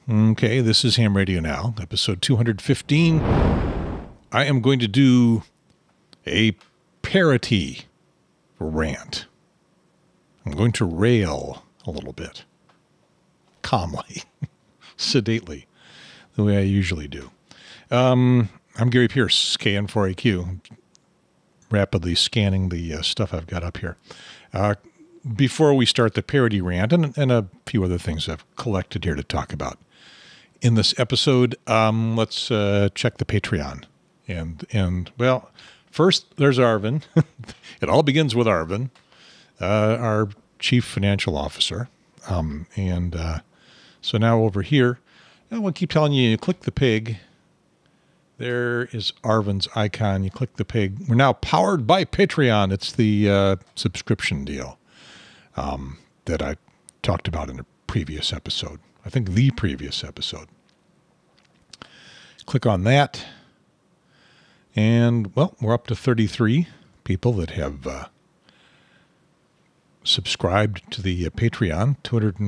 Okay, this is Ham Radio Now, episode 215. I am going to do a parity rant. I'm going to rail a little bit, calmly, sedately, the way I usually do. I'm Gary Pierce, KN4AQ, rapidly scanning the stuff I've got up here. Before we start the parody rant, and a few other things I've collected here to talk about in this episode, let's check the Patreon. And well, first there's Arvin. It all begins with Arvin, our chief financial officer. So now over here, I will keep telling you, you click the pig. There is Arvin's icon. You click the pig. We're now powered by Patreon. It's the subscription deal that I talked about in a previous episode. I think the previous episode. Click on that. And, well, we're up to 33 people that have subscribed to the Patreon,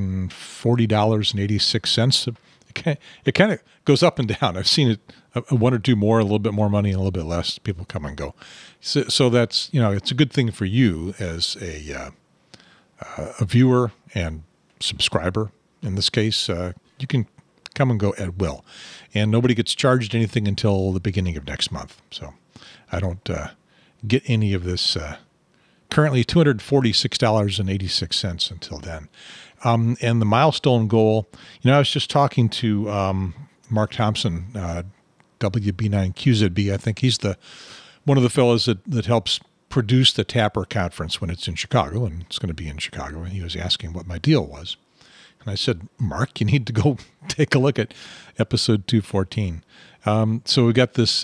$240.86. It kind of goes up and down. I've seen it one or two more, a little bit more money, a little bit less. People come and go. So that's, you know, it's a good thing for you as a viewer and subscriber. In this case, you can come and go at will. And nobody gets charged anything until the beginning of next month. So I don't get any of this. Currently $246.86 until then. And the milestone goal, you know, I was just talking to Mark Thompson, WB9QZB. I think he's one of the fellows that helps produce the Tapper conference when it's in Chicago, and it's going to be in Chicago. And he was asking what my deal was. And I said, Mark, you need to go take a look at episode 214. So we got this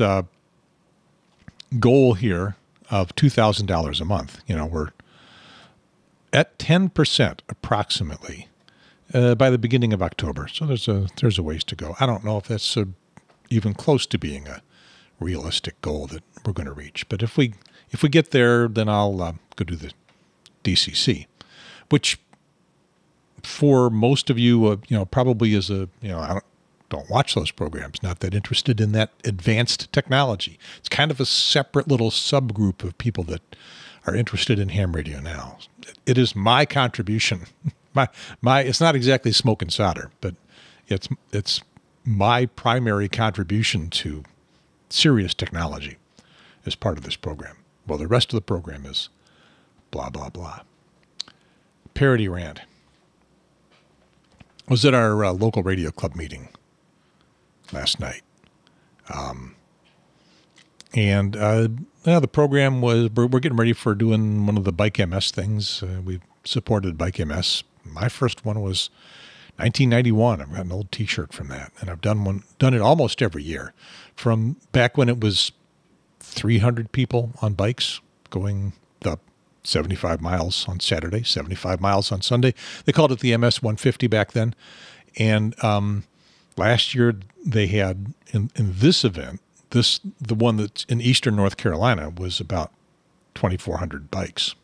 goal here of $2,000 a month. You know, we're at 10% approximately by the beginning of October. So there's a ways to go. I don't know if that's even close to being a realistic goal that we're going to reach. But if we get there, then I'll go do the DCC, which for most of you, you know, probably is I don't watch those programs, not that interested in that advanced technology. It's kind of a separate little subgroup of people that are interested in ham radio now. It is my contribution. It's not exactly smoke and solder, but it's my primary contribution to serious technology as part of this program. Well, the rest of the program is blah, blah, blah. Parody rant. I was at our local radio club meeting last night. The program was, we're getting ready for doing one of the Bike MS things. We've supported Bike MS. My first one was 1991. I've got an old t-shirt from that. And I've done it almost every year. From back when it was 300 people on bikes going the 75 miles on Saturday, 75 miles on Sunday. They called it the MS 150 back then. And last year they had, in this event, the one that's in eastern North Carolina was about 2,400 bikes.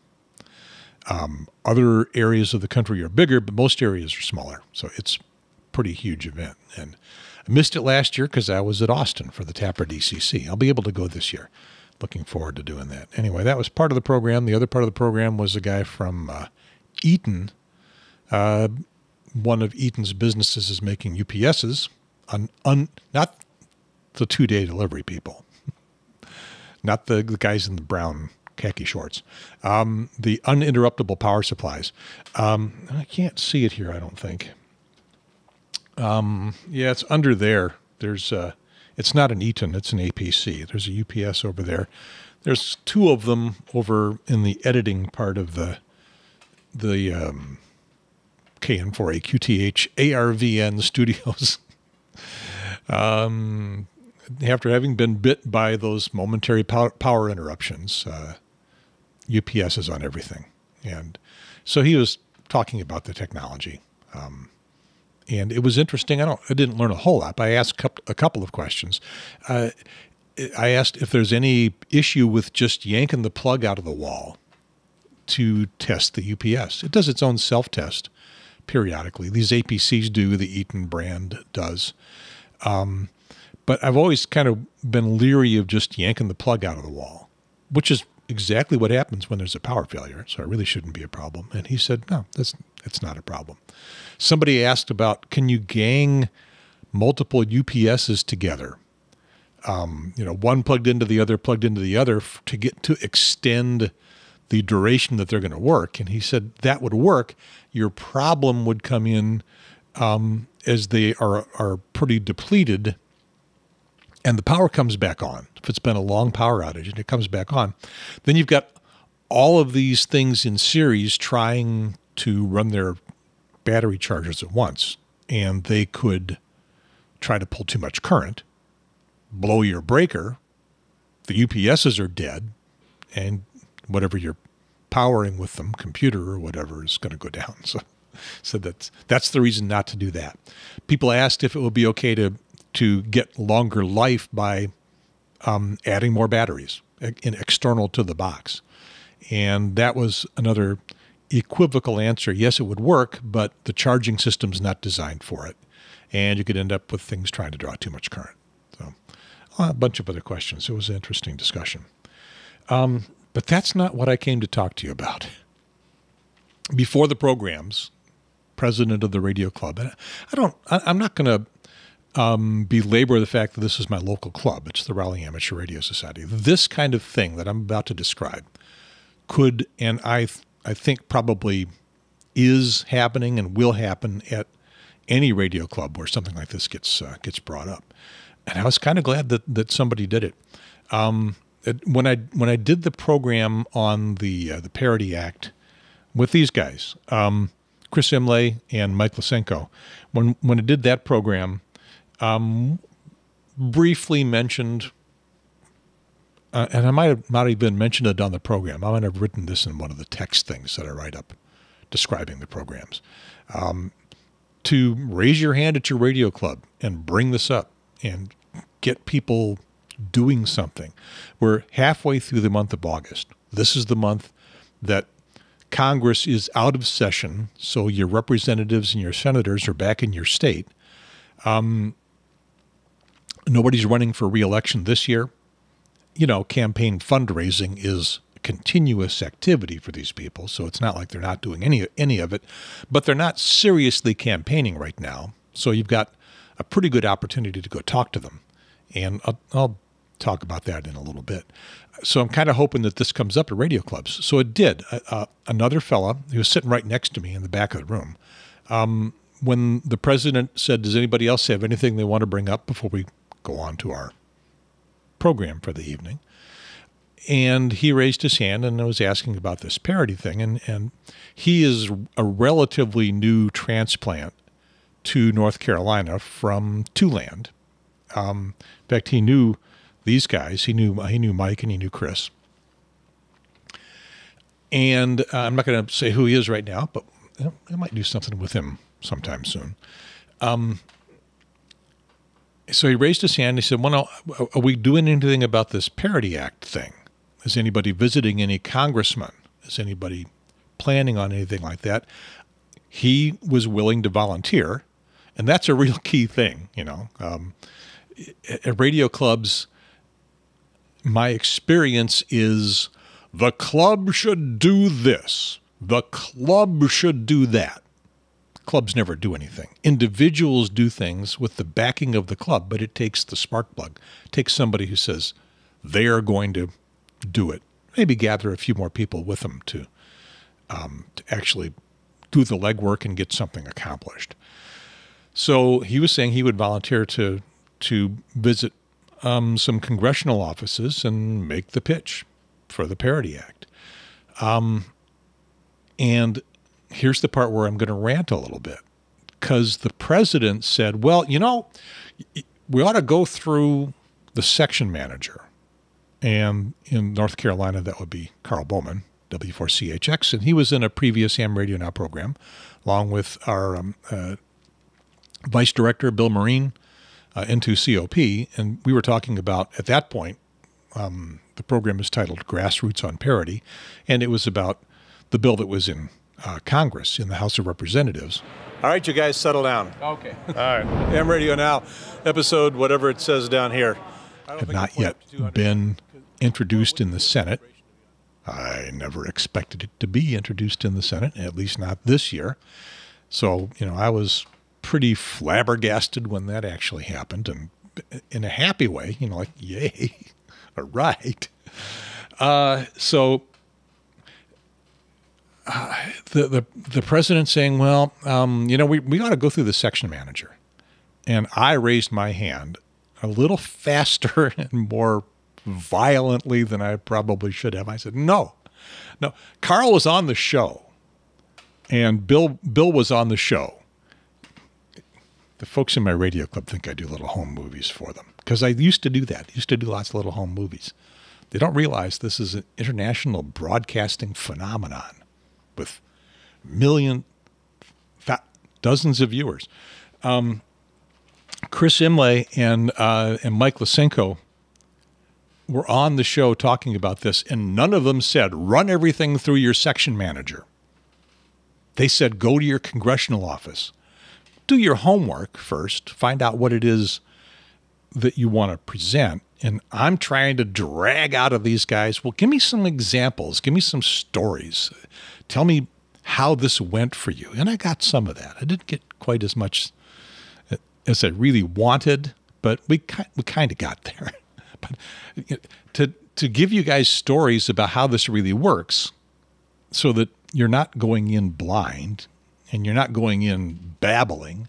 Other areas of the country are bigger, but most areas are smaller. So it's a pretty huge event. And I missed it last year because I was at Austin for the Tapper DCC. I'll be able to go this year. Looking forward to doing that. Anyway, that was part of the program. The other part of the program was a guy from Eaton. One of Eaton's businesses is making UPSs, not the two-day delivery people, not the guys in the brown khaki shorts, the uninterruptible power supplies. I can't see it here, I don't think. Yeah, it's under there. There's it's not an Eaton, it's an APC. There's a UPS over there. There's two of them over in the editing part of the KN4AQTH ARVN studios. After having been bit by those momentary power interruptions, UPS is on everything. And so he was talking about the technology. And it was interesting. I didn't learn a whole lot, but I asked a couple of questions. I asked if there's any issue with just yanking the plug out of the wall to test the UPS. It does its own self-test periodically. These APCs do, the Eaton brand does. But I've always kind of been leery of just yanking the plug out of the wall, which is exactly what happens when there's a power failure. So it really shouldn't be a problem. And he said, no, it's not a problem. Somebody asked about, can you gang multiple UPSs together? One plugged into the other to extend the duration that they're going to work. And he said that would work. Your problem would come in as they are pretty depleted and the power comes back on. If it's been a long power outage and it comes back on, then you've got all of these things in series trying to run their battery chargers at once. And they could try to pull too much current, blow your breaker, the UPSs are dead, and whatever you're powering with them, computer or whatever, is going to go down. So that's the reason not to do that. People asked if it would be okay to get longer life by adding more batteries external to the box. And that was another equivocal answer. Yes, it would work, but the charging system's not designed for it. And you could end up with things trying to draw too much current. So a bunch of other questions. It was an interesting discussion. But that's not what I came to talk to you about. Before the programs, president of the radio club, and I'm not going to belabor the fact that this is my local club. It's the Raleigh Amateur Radio Society. This kind of thing that I'm about to describe could, and I think probably is happening and will happen at any radio club where something like this gets brought up. And I was kind of glad that somebody did it. When I did the program on the Parity Act with these guys, Chris Imlay and Mike Lysenko, when I did that program, briefly mentioned, and I might have not even mentioned it on the program. I might have written this in one of the text things that I write up describing the programs, to raise your hand at your radio club and bring this up and get people doing something. We're halfway through the month of August. This is the month that Congress is out of session, so your representatives and your senators are back in your state. Nobody's running for re-election this year. Campaign fundraising is a continuous activity for these people, so it's not like they're not doing any of it, but they're not seriously campaigning right now. So you've got a pretty good opportunity to go talk to them, and I'll talk about that in a little bit. So I'm kind of hoping that this comes up at radio clubs. So it did. Another fella who was sitting right next to me in the back of the room, when the president said, does anybody else have anything they want to bring up before we go on to our program for the evening? And he raised his hand and was asking about this parity thing. And he is a relatively new transplant to North Carolina from Tuland. In fact, he knew these guys. He knew Mike and he knew Chris. And I'm not going to say who he is right now, but I might do something with him sometime soon. So he raised his hand. He said, well, are we doing anything about this Parity Act thing? Is anybody visiting any congressmen? Is anybody planning on anything like that? He was willing to volunteer, and that's a real key thing. At radio clubs, my experience is the club should do this. The club should do that. Clubs never do anything. Individuals do things with the backing of the club, but it takes the spark plug. It takes somebody who says they are going to do it. Maybe gather a few more people with them to actually do the legwork and get something accomplished. So he was saying he would volunteer to visit some congressional offices and make the pitch for the Parity Act. And here's the part where I'm going to rant a little bit, because the president said, well, we ought to go through the section manager. And in North Carolina, that would be Carl Bowman, W4CHX. And he was in a previous HamRadioNow program, along with our vice director, Bill Marine, N2COP. And we were talking about, at that point, the program is titled Grassroots on Parity. And it was about the bill that was in Congress, in the House of Representatives. All right, you guys settle down. Okay. All right. Ham Radio Now, episode whatever it says down here. Have not yet been introduced in the Senate. I never expected it to be introduced in the Senate, at least not this year. So, I was pretty flabbergasted when that actually happened, and in a happy way, like, yay, all right. The president saying, well, we ought to go through the section manager. And I raised my hand a little faster and more violently than I probably should have. I said, no. Carl was on the show, and Bill was on the show. The folks in my radio club think I do little home movies for them, because I used to do that. I used to do lots of little home movies. They don't realize this is an international broadcasting phenomenon with dozens of viewers. Chris Imlay and Mike Lysenko were on the show talking about this, and none of them said, run everything through your section manager. They said, go to your congressional office. Do your homework first. Find out what it is that you want to present. And I'm trying to drag out of these guys, well, give me some examples. Give me some stories. Tell me how this went for you. And I got some of that. I didn't get quite as much as I really wanted, but we kind of got there. But to give you guys stories about how this really works, so that you're not going in blind and you're not going in babbling,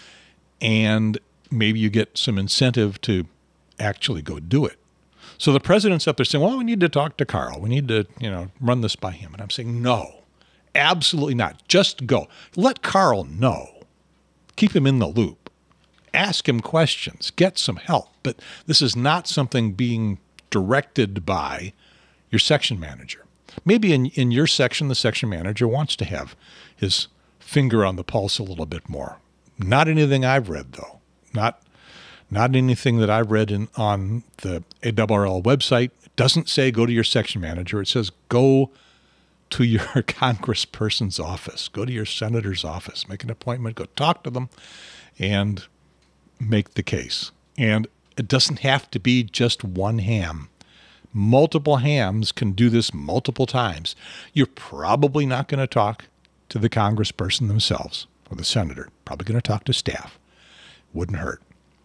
and maybe you get some incentive to actually go do it. So the president's up there saying, well, we need to talk to Carl. We need to, run this by him. And I'm saying, no, absolutely not. Just go. Let Carl know. Keep him in the loop. Ask him questions. Get some help. But this is not something being directed by your section manager. Maybe in your section, the section manager wants to have his finger on the pulse a little bit more. Not anything I've read, though. Not anything that I've read on the ARRL website. It doesn't say go to your section manager. It says go to your congressperson's office. Go to your senator's office. Make an appointment. Go talk to them and make the case. And it doesn't have to be just one ham. Multiple hams can do this multiple times. You're probably not going to talk to the congressperson themselves or the senator. Probably going to talk to staff. Wouldn't hurt.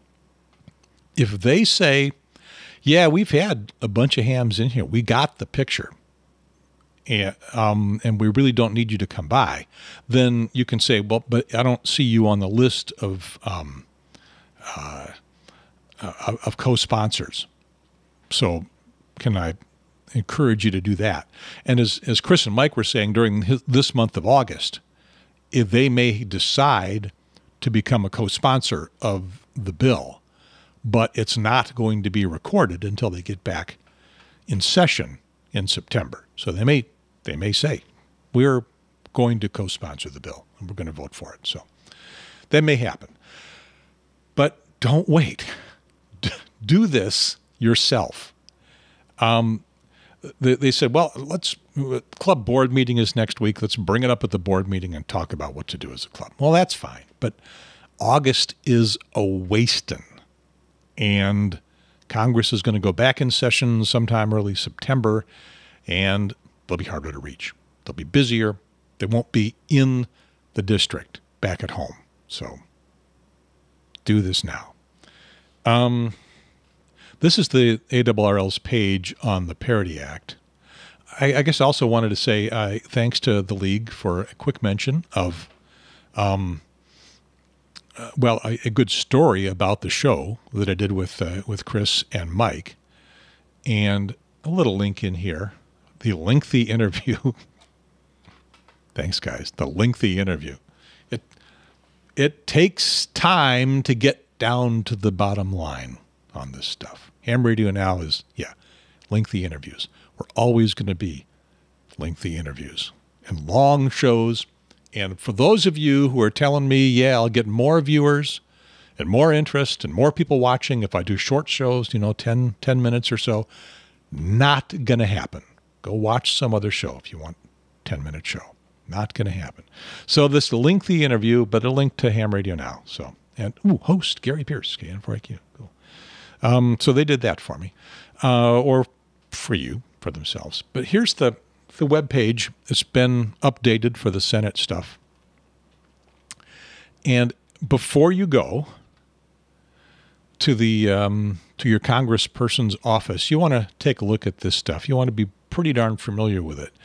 If they say, yeah, we've had a bunch of hams in here, we got the picture, and we really don't need you to come by, then you can say, well, but I don't see you on the list of co-sponsors. So can I encourage you to do that? And as Chris and Mike were saying, during this month of August, if they may decide to become a co-sponsor of the bill, but it's not going to be recorded until they get back in session in September. So they may say, we're going to co-sponsor the bill and we're going to vote for it. So that may happen. But don't wait. Do this yourself. They said, well, club board meeting is next week. Let's bring it up at the board meeting and talk about what to do as a club. Well, that's fine. But August is a wasting. And Congress is going to go back in session sometime early September, and they'll be harder to reach. They'll be busier. They won't be in the district back at home. So do this now. This is the ARRL's page on the Parity Act. I guess I also wanted to say thanks to the League for a quick mention of a good story about the show that I did with Chris and Mike, and a little link in here, the lengthy interview. Thanks, guys. The lengthy interview. It takes time to get down to the bottom line on this stuff. Ham Radio Now is, lengthy interviews. We're always going to be lengthy interviews and long shows. And for those of you who are telling me, I'll get more viewers and more interest and more people watching if I do short shows, 10 minutes or so, not going to happen. Go watch some other show if you want a 10-minute show. Not going to happen. So this lengthy interview, but a link to Ham Radio Now. So, and host Gary Pierce, KN4IQ. Cool. So they did that for me, or for you, for themselves. But here's the web page. It's been updated for the Senate stuff. And before you go to the to your congressperson's office, you want to take a look at this stuff. You want to be pretty darn familiar with it.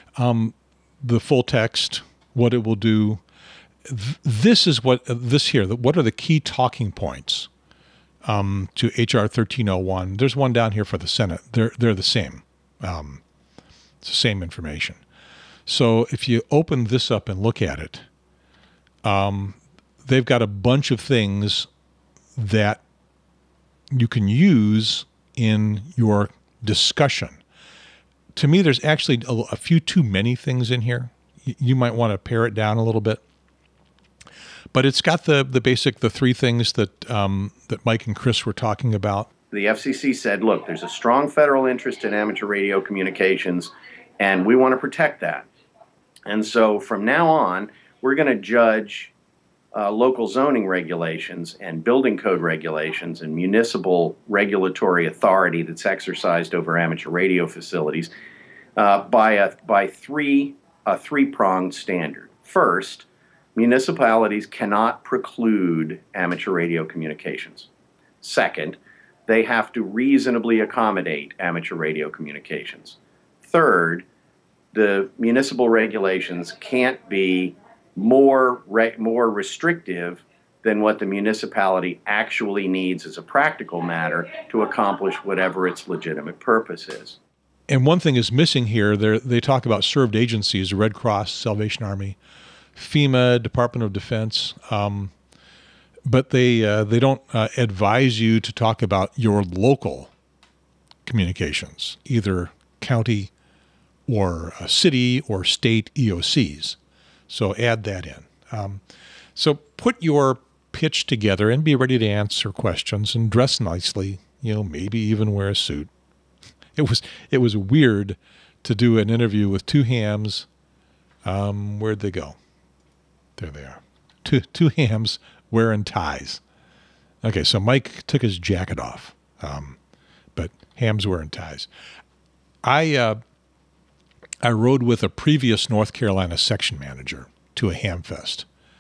The full text, what it will do. This is what what are the key talking points to HR 1301. There's one down here for the Senate. They're the same. It's the same information. So if you open this up and look at it, they've got a bunch of things that you can use in your discussion. To me, there's actually a few too many things in here. You might want to pare it down a little bit. But it's got the basic, the three things that that Mike and Chris were talking about. The FCC said, look, there's a strong federal interest in amateur radio communications, and we want to protect that. And so from now on, we're going to judge local zoning regulations and building code regulations and municipal regulatory authority that's exercised over amateur radio facilities by a three-pronged standard. First, municipalities cannot preclude amateur radio communications. Second, they have to reasonably accommodate amateur radio communications. Third, the municipal regulations can't be more restrictive than what the municipality actually needs as a practical matter to accomplish whatever its legitimate purpose is. And one thing is missing here. They talk about served agencies, Red Cross, Salvation Army, FEMA, Department of Defense, but they don't advise you to talk about your local communications, either county or city or state EOCs. So add that in. So put your pitch together and be ready to answer questions and dress nicely, maybe even wear a suit. It was weird to do an interview with two hams. Where'd they go? There they are. Two hams wearing ties. Okay, so Mike took his jacket off, but hams wearing ties. I rode with a previous North Carolina section manager to a ham fest,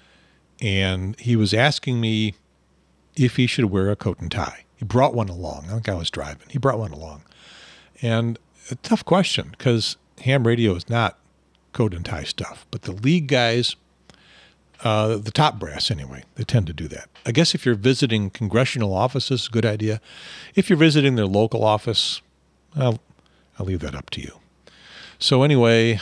and he was asking me if he should wear a coat and tie. He brought one along. I think I was driving. He brought one along. And a tough question, because ham radio is not coat and tie stuff. But the league guys, the top brass anyway, they tend to do that. I guess if you're visiting congressional offices, a good idea. If you're visiting their local office, I'll leave that up to you. So anyway,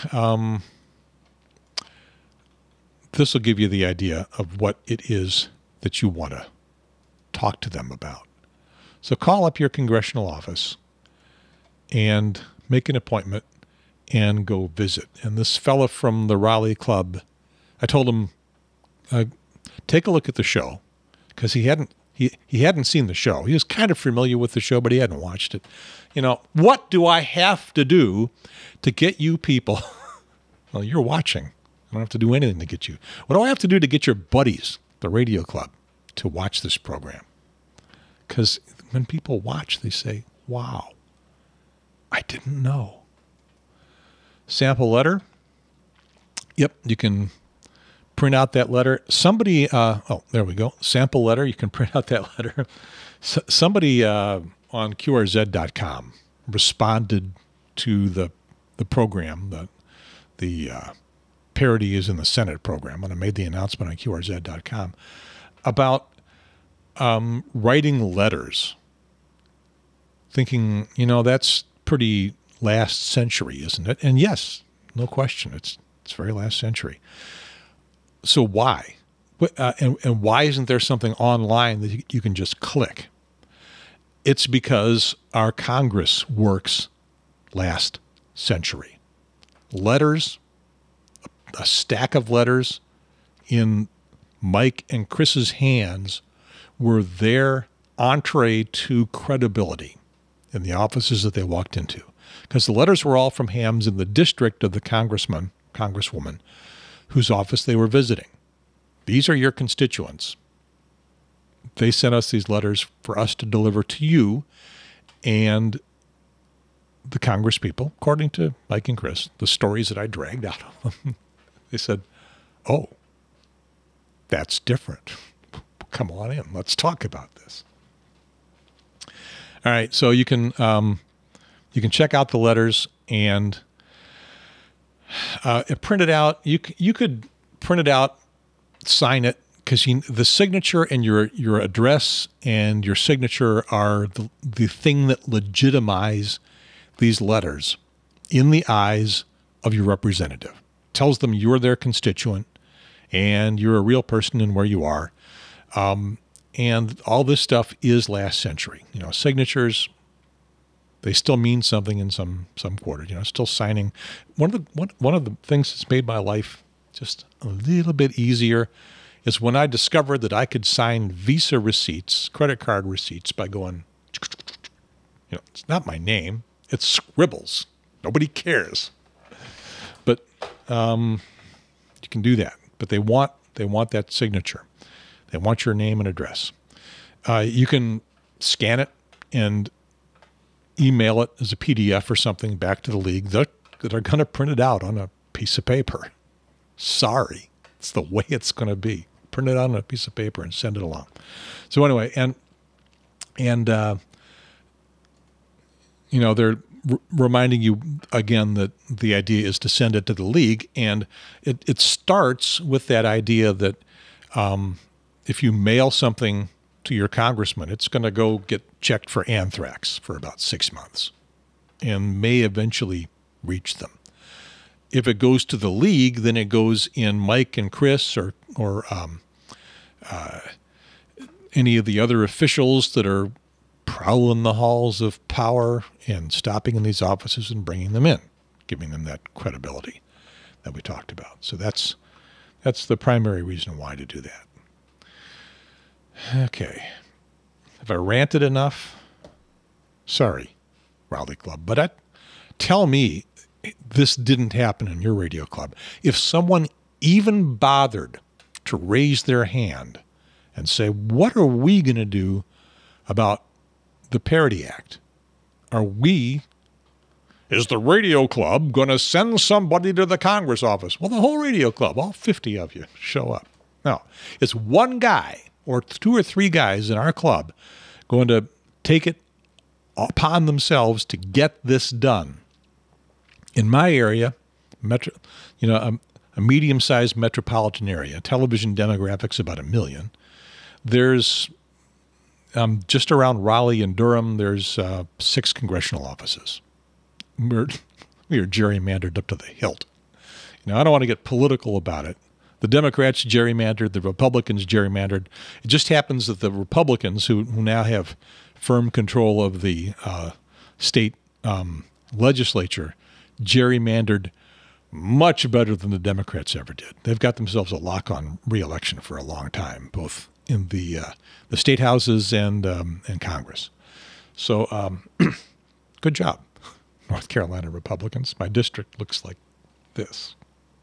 this will give you the idea of what it is that you want to talk to them about. So call up your congressional office and make an appointment and go visit. And this fella from the Raleigh Club, I told him, take a look at the show, because he hadn't seen the show. He was kind of familiar with the show, but he hadn't watched it. What do I have to do to get you people? Well, you're watching. I don't have to do anything to get you. What do I have to do to get your buddies, the radio club, to watch this program? Because when people watch, they say, wow, I didn't know. Sample letter. Yep, you can print out that letter. Somebody, there we go. Sample letter. You can print out that letter. Somebody on QRZ.com responded to the program, the Parity is in the Senate program, when I made the announcement on QRZ.com about writing letters, thinking, that's pretty last century, isn't it? And yes, no question, it's very last century. So why? And why isn't there something online that you can just click? It's because our Congress works last century. Letters, a stack of letters in Mike and Chris's hands were their entree to credibility in the offices that they walked into. Because the letters were all from hams in the district of the congressman congresswoman whose office they were visiting. These are your constituents. They sent us these letters for us to deliver to you and the Congress people, according to Mike and Chris, the stories that I dragged out of them. They said, oh, that's different. Come on in. Let's talk about this. All right. So you can check out the letters and print it out. You could print it out, sign it, because the signature and your address and your signature are the thing that legitimize these letters in the eyes of your representative. Tells them you're their constituent and you're a real person in where you are. And all this stuff is last century. You know, signatures, they still mean something in some quarters. You know, still signing. One of the things that's made my life just a little bit easier is when I discovered that I could sign Visa receipts, credit card receipts, by going, you know, it's not my name, it's scribbles. Nobody cares. But you can do that. But they want that signature. They want your name and address. You can scan it and email it as a PDF or something back to the league. They're going to print it out on a piece of paper. Sorry, it's the way it's going to be. Print it out on a piece of paper and send it along. So anyway, and you know, they're reminding you again that the idea is to send it to the league, and it starts with that idea that if you mail something to your congressman, it's going to go get checked for anthrax for about 6 months and may eventually reach them. If it goes to the league, then it goes in Mike and Chris or any of the other officials that are prowling the halls of power and stopping in these offices and bringing them in, giving them that credibility that we talked about. So that's the primary reason why to do that. Okay. Have I ranted enough? Sorry, Raleigh Club, but tell me this didn't happen in your radio club. If someone even bothered to raise their hand and say, what are we going to do about the Parity Act? Is the radio club going to send somebody to the Congress office? Well, the whole radio club, all 50 of you, show up. No, it's one guy or 2 or 3 guys in our club going to take it upon themselves to get this done. In my area, a medium-sized metropolitan area, television demographics about 1 million. There's just around Raleigh and Durham, there's 6 congressional offices. We are gerrymandered up to the hilt. You know, I don't want to get political about it. The Democrats gerrymandered, the Republicans gerrymandered. It just happens that the Republicans, who now have firm control of the state legislature, gerrymandered much better than the Democrats ever did. They've got themselves a lock on re-election for a long time, both in the state houses and Congress. So good job, North Carolina Republicans. My district looks like this.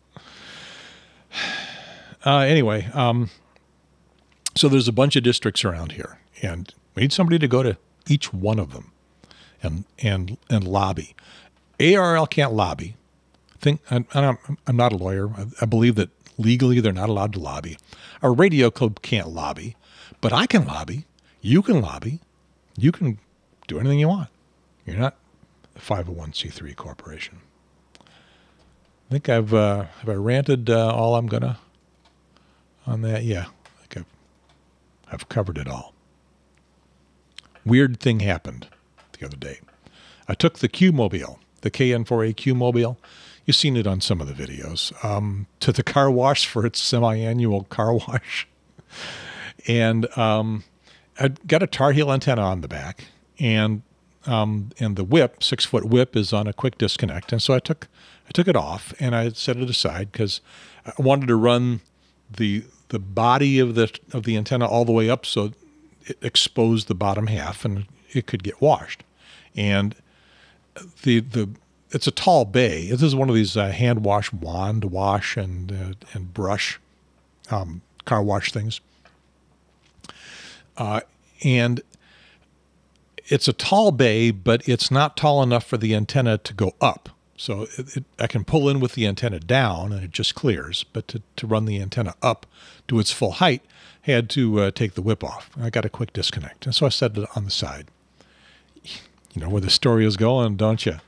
Anyway, so there's a bunch of districts around here, and we need somebody to go to each one of them and lobby. ARL can't lobby. I'm not a lawyer. I believe that legally they're not allowed to lobby. Our radio club can't lobby, but I can lobby. You can lobby. You can do anything you want. You're not a 501c3 corporation. I think have I ranted all I'm gonna on that? Yeah, I think I've covered it all. Weird thing happened the other day. I took the Q-Mobile, the KN4A Q-Mobile. You've seen it on some of the videos, to the car wash for its semi-annual car wash. And I got a TarHeel antenna on the back, and the whip, 6-foot whip, is on a quick disconnect. And so I took it off and I set it aside because I wanted to run the body of the antenna all the way up so it exposed the bottom half and it could get washed. And the it's a tall bay. This is one of these hand wash, wand wash, and brush car wash things. And it's a tall bay, but it's not tall enough for the antenna to go up. So I can pull in with the antenna down and it just clears. But to run the antenna up to its full height, I had to take the whip off. I got a quick disconnect. And so I set it on the side. You know where the story is going, don't you?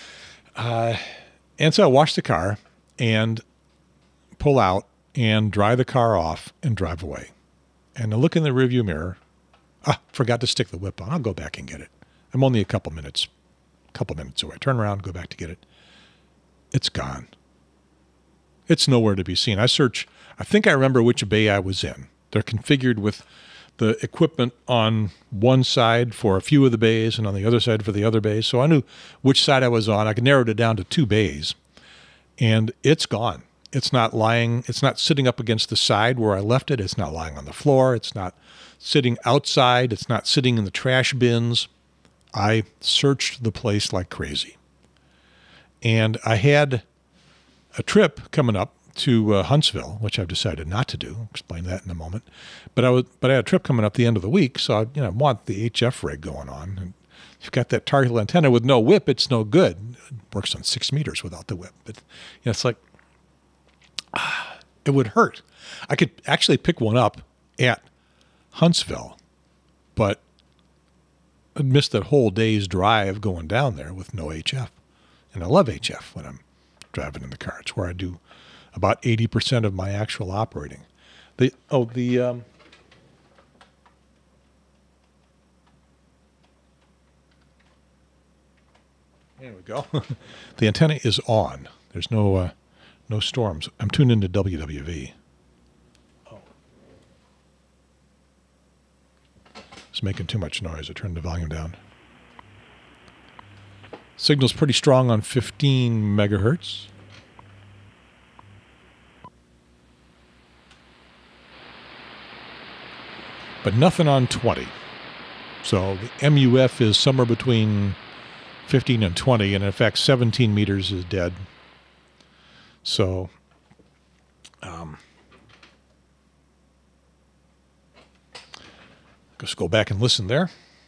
And so I wash the car and pull out and dry the car off and drive away. And I look in the rearview mirror. Forgot to stick the whip on. I'll go back and get it. I'm only a couple minutes away. Turn around, go back to get it. It's gone. It's nowhere to be seen. I think I remember which bay I was in. They're configured with the equipment on one side for a few of the bays and on the other side for the other bays. So I knew which side I was on. I narrowed it down to 2 bays. And it's gone. It's not sitting up against the side where I left it. It's not lying on the floor. It's not sitting outside. It's not sitting in the trash bins. I searched the place like crazy. And I had a trip coming up to Huntsville, which I've decided not to do. I'll explain that in a moment. But I had a trip coming up the end of the week, so I want the HF rig going on. And if you've got that TarHeel antenna with no whip, it's no good. It works on 6 meters without the whip. But it's like, it would hurt. I could actually pick one up at Huntsville, but I missed that whole day's drive going down there with no HF. And I love HF when I'm driving in the car. It's where I do about 80% of my actual operating. There we go. The antenna is on. There's no storms. I'm tuned into WWV. It's making too much noise. I turned the volume down. Signal's pretty strong on 15 megahertz. But nothing on 20. So the MUF is somewhere between 15 and 20, and in fact 17 meters is dead. So just go back and listen there.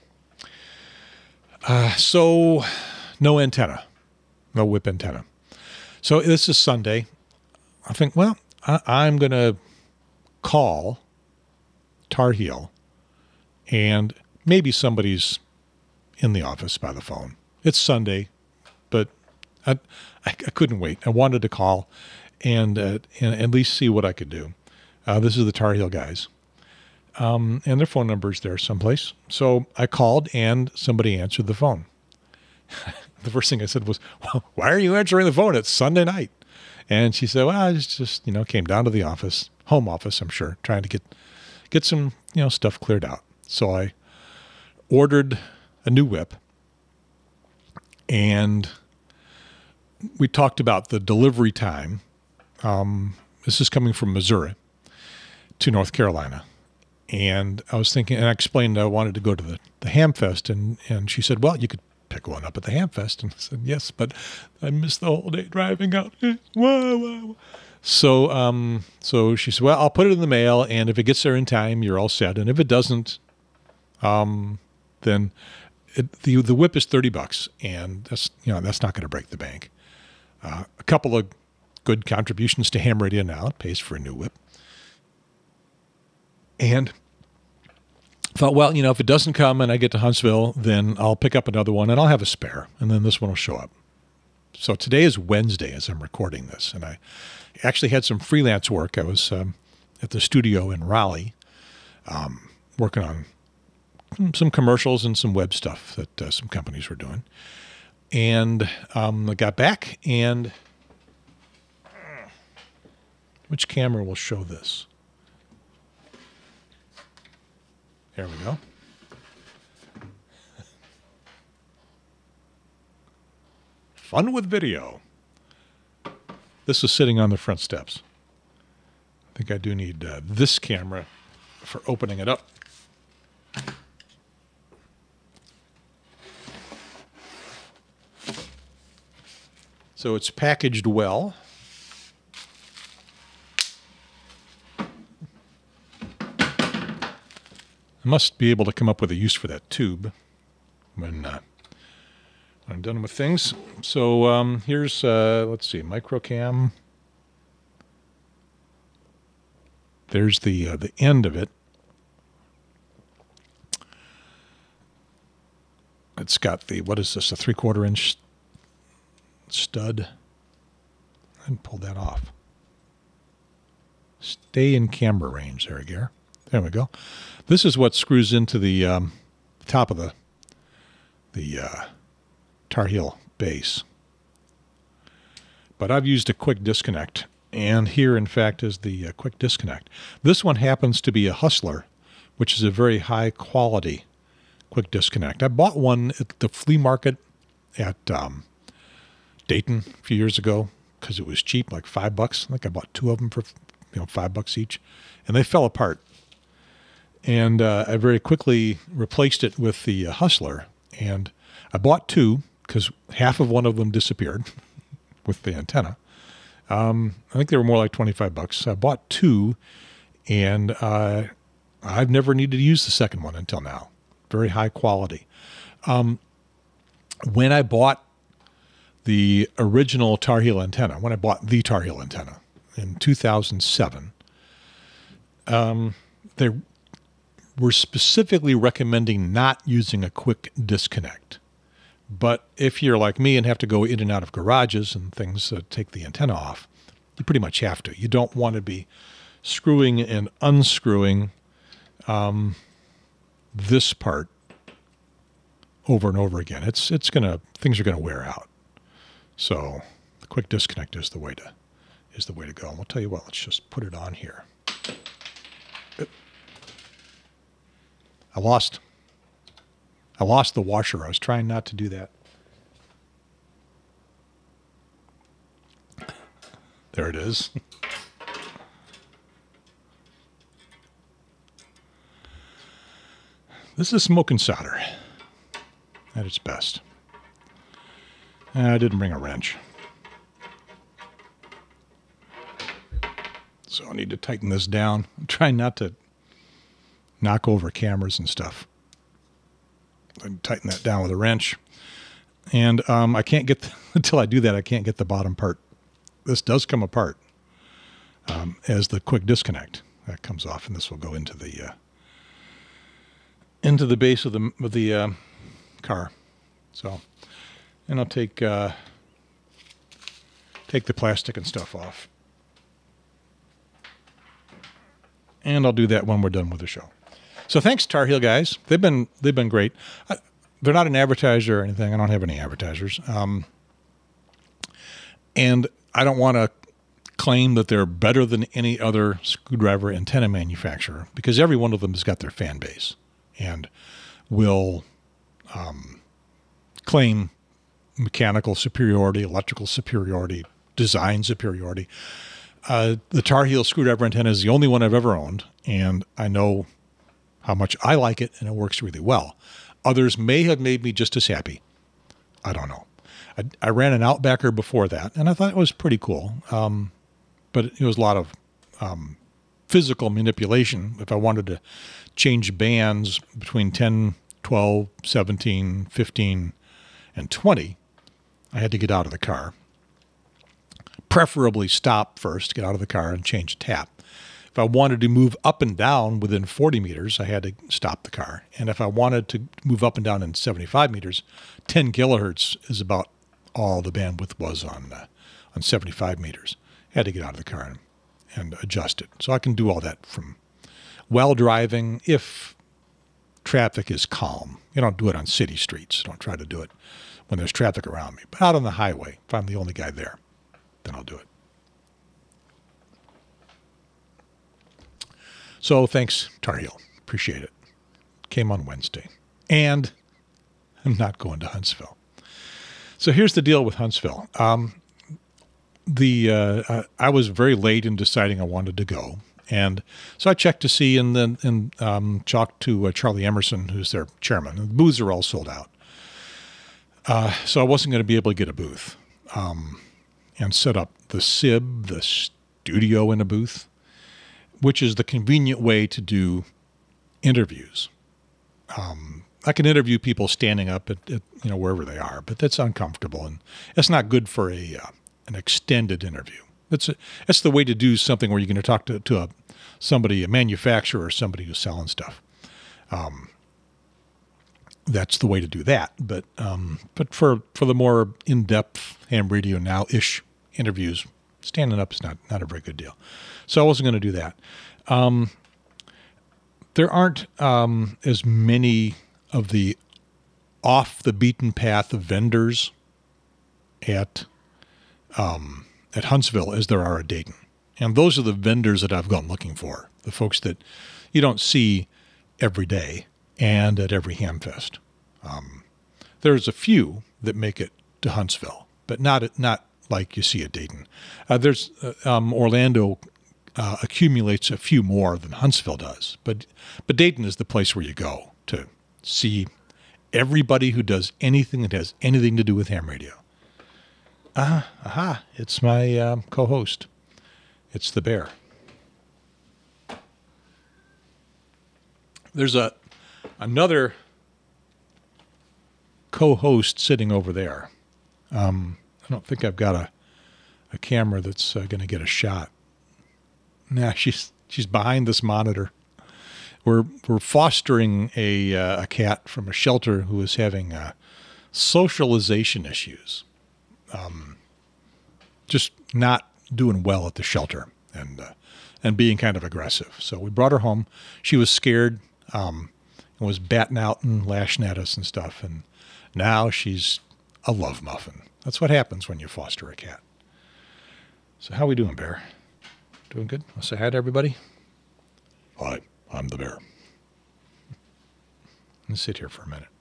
So no antenna, no whip antenna. So this is Sunday. I think, well, I'm going to call TarHeel, and maybe somebody's in the office by the phone. It's Sunday, but I couldn't wait. I wanted to call and at least see what I could do. This is the TarHeel guys. And their phone number's there someplace. So I called and somebody answered the phone. The first thing I said was, well, why are you answering the phone? It's Sunday night. And she said, well, I just came down to the office, home office, I'm sure, trying to get some, stuff cleared out. So I ordered a new whip, and we talked about the delivery time. This is coming from Missouri to North Carolina. And I was thinking, and I explained I wanted to go to the Hamfest, and she said, well, you could pick one up at the Hamfest. And I said, yes, but I missed the whole day driving out. Whoa. So she said, well, I'll put it in the mail, and if it gets there in time, you're all set. And if it doesn't, then the whip is $30, and that's not going to break the bank. A couple of good contributions to HamRadioNow. It pays for a new whip. And thought, well, if it doesn't come and I get to Huntsville, then I'll pick up another one and I'll have a spare, and then this one will show up. So today is Wednesday as I'm recording this, and I actually had some freelance work. I was at the studio in Raleigh working on some commercials and some web stuff that some companies were doing. And I got back, and which camera will show this? There we go. Fun with video. This is sitting on the front steps. I think I do need this camera for opening it up. So it's packaged well. I must be able to come up with a use for that tube when I'm done with things. So here's, let's see, microcam. There's the end of it. It's got the, what is this, a 3/4 inch stud. And pull that off. Stay in camera range. There we go. There we go. This is what screws into the top of the TarHeel base. But I've used a quick disconnect, and here, in fact, is the quick disconnect. This one happens to be a Hustler, which is a very high quality quick disconnect. I bought one at the flea market at Dayton a few years ago because it was cheap, like $5. I think I bought 2 of them for $5 each, and they fell apart. And I very quickly replaced it with the Hustler, and I bought 2 because half of one of them disappeared with the antenna. I think they were more like $25. I bought 2, and I've never needed to use the second one until now. Very high quality. When I bought the original TarHeel antenna, when I bought the TarHeel antenna in 2007, they were specifically recommending not using a quick disconnect. But if you're like me and have to go in and out of garages and things that take the antenna off, you pretty much have to. You don't want to be screwing and unscrewing this part over and over again. Things are gonna wear out. So the quick disconnect is the way to go. And we'll tell you what, let's just put it on here. I lost the washer. I was trying not to do that. There it is. This is smoking solder at its best. I didn't bring a wrench. So I need to tighten this down. I'm trying not to knock over cameras and stuff. I tighten that down with a wrench. And I can't get, until I do that, I can't get the bottom part. This does come apart as the quick disconnect. That comes off, and this will go into the base of the car. So, and I'll take the plastic and stuff off. And I'll do that when we're done with the show. So thanks, TarHeel guys. They've been great. They're not an advertiser or anything. I don't have any advertisers. And I don't want to claim that they're better than any other screwdriver antenna manufacturer, because every one of them has got their fan base and will claim mechanical superiority, electrical superiority, design superiority. The TarHeel screwdriver antenna is the only one I've ever owned, and I know how much I like it, and it works really well. Others may have made me just as happy. I don't know. I ran an Outbacker before that, and I thought it was pretty cool. But it was a lot of physical manipulation. If I wanted to change bands between 10, 12, 17, 15, and 20, I had to get out of the car. Preferably stop first, get out of the car, and change a tap. If I wanted to move up and down within 40 meters, I had to stop the car. And if I wanted to move up and down in 75 meters, 10 kilohertz is about all the bandwidth was on 75 meters. I had to get out of the car and adjust it. So I can do all that from while driving if traffic is calm. You don't do it on city streets. Don't try to do it when there's traffic around me. But out on the highway, if I'm the only guy there, then I'll do it. So thanks, TarHeel. Appreciate it. Came on Wednesday. And I'm not going to Huntsville. So here's the deal with Huntsville. I was very late in deciding I wanted to go. And so I checked to see and then talked to Charlie Emerson, who's their chairman. The booths are all sold out. So I wasn't going to be able to get a booth. and set up the SIB, the studio in a booth, which is the convenient way to do interviews. I can interview people standing up at wherever they are, but that's uncomfortable, and it's not good for an extended interview. It's the way to do something where you're going to talk to a manufacturer or somebody who's selling stuff. That's the way to do that. But for the more in-depth ham radio now-ish interviews, standing up is not a very good deal. So I wasn't going to do that. There aren't as many of the off the beaten path of vendors at Huntsville as there are at Dayton. And those are the vendors that I've gone looking for, the folks that you don't see every day and at every Hamfest. There's a few that make it to Huntsville, but not like you see at Dayton. There's Orlando accumulates a few more than Huntsville does, but Dayton is the place where you go to see everybody who does anything that has anything to do with ham radio. It's my co-host. It's the bear. There's another co-host sitting over there. I don't think I've got a camera that's going to get a shot. Nah, she's behind this monitor. We're fostering a cat from a shelter who is having socialization issues. Just not doing well at the shelter and being kind of aggressive. So we brought her home. She was scared and was batting out and lashing at us and stuff. And now she's a love muffin. That's what happens when you foster a cat. So how we doing, Bear? Doing good? I'll say hi to everybody. Hi, I'm the bear. Let's sit here for a minute.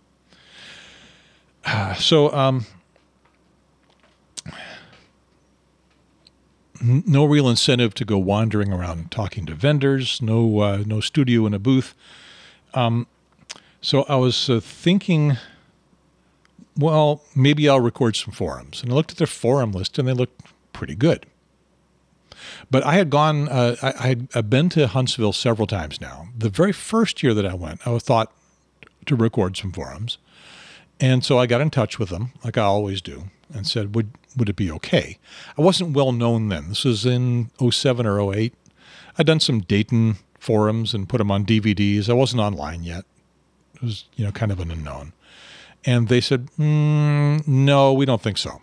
No real incentive to go wandering around talking to vendors. No studio in a booth. So I was thinking, well, maybe I'll record some forums. And I looked at their forum list, and they looked pretty good. But I had gone, I've been to Huntsville several times now. The very first year that I went, I thought to record some forums. And so I got in touch with them, like I always do, and said, would it be okay? I wasn't well known then. This was in 07 or 08. I'd done some Dayton forums and put them on DVDs. I wasn't online yet. It was, kind of an unknown. And they said, no, we don't think so.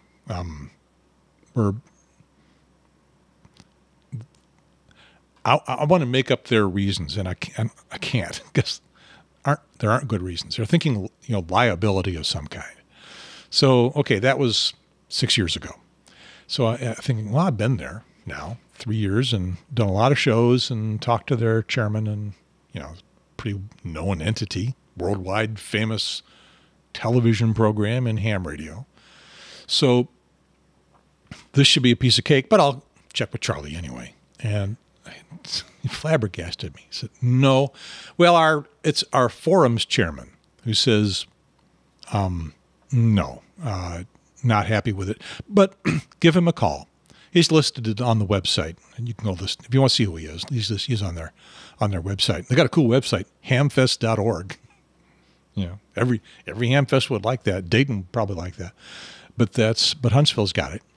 I want to make up their reasons, and I can't because there aren't good reasons. They're thinking, liability of some kind. So, okay, that was 6 years ago. So I'm thinking, well, I've been there now 3 years and done a lot of shows and talked to their chairman and, pretty known entity, worldwide famous television program in ham radio. So this should be a piece of cake, but I'll check with Charlie anyway. And he flabbergasted me. He said, no. Well, it's our forums chairman who says, no, not happy with it. But give him a call. He's listed it on the website, and you can go listen. If you want to see who he is, he's on their website. They got a cool website, hamfest.org. Every Hamfest would like that. Dayton probably like that. But Huntsville's got it.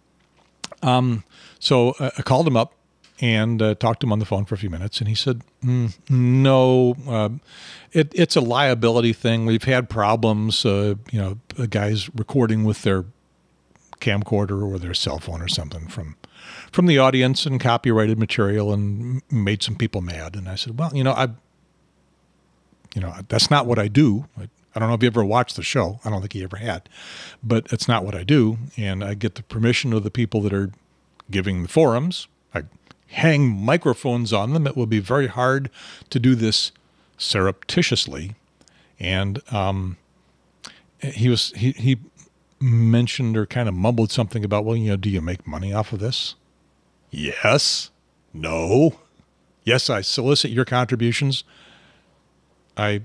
So I called him up and talked to him on the phone for a few minutes, and he said, no, it's a liability thing. We've had problems, guys recording with their camcorder or their cell phone or something from the audience and copyrighted material and made some people mad. And I said, well, that's not what I do. I don't know if you ever watched the show. I don't think he ever had, but it's not what I do. And I get the permission of the people that are giving the forums. I hang microphones on them. It will be very hard to do this surreptitiously. And he mentioned or kind of mumbled something about, well, do you make money off of this? Yes. No. Yes, I solicit your contributions. I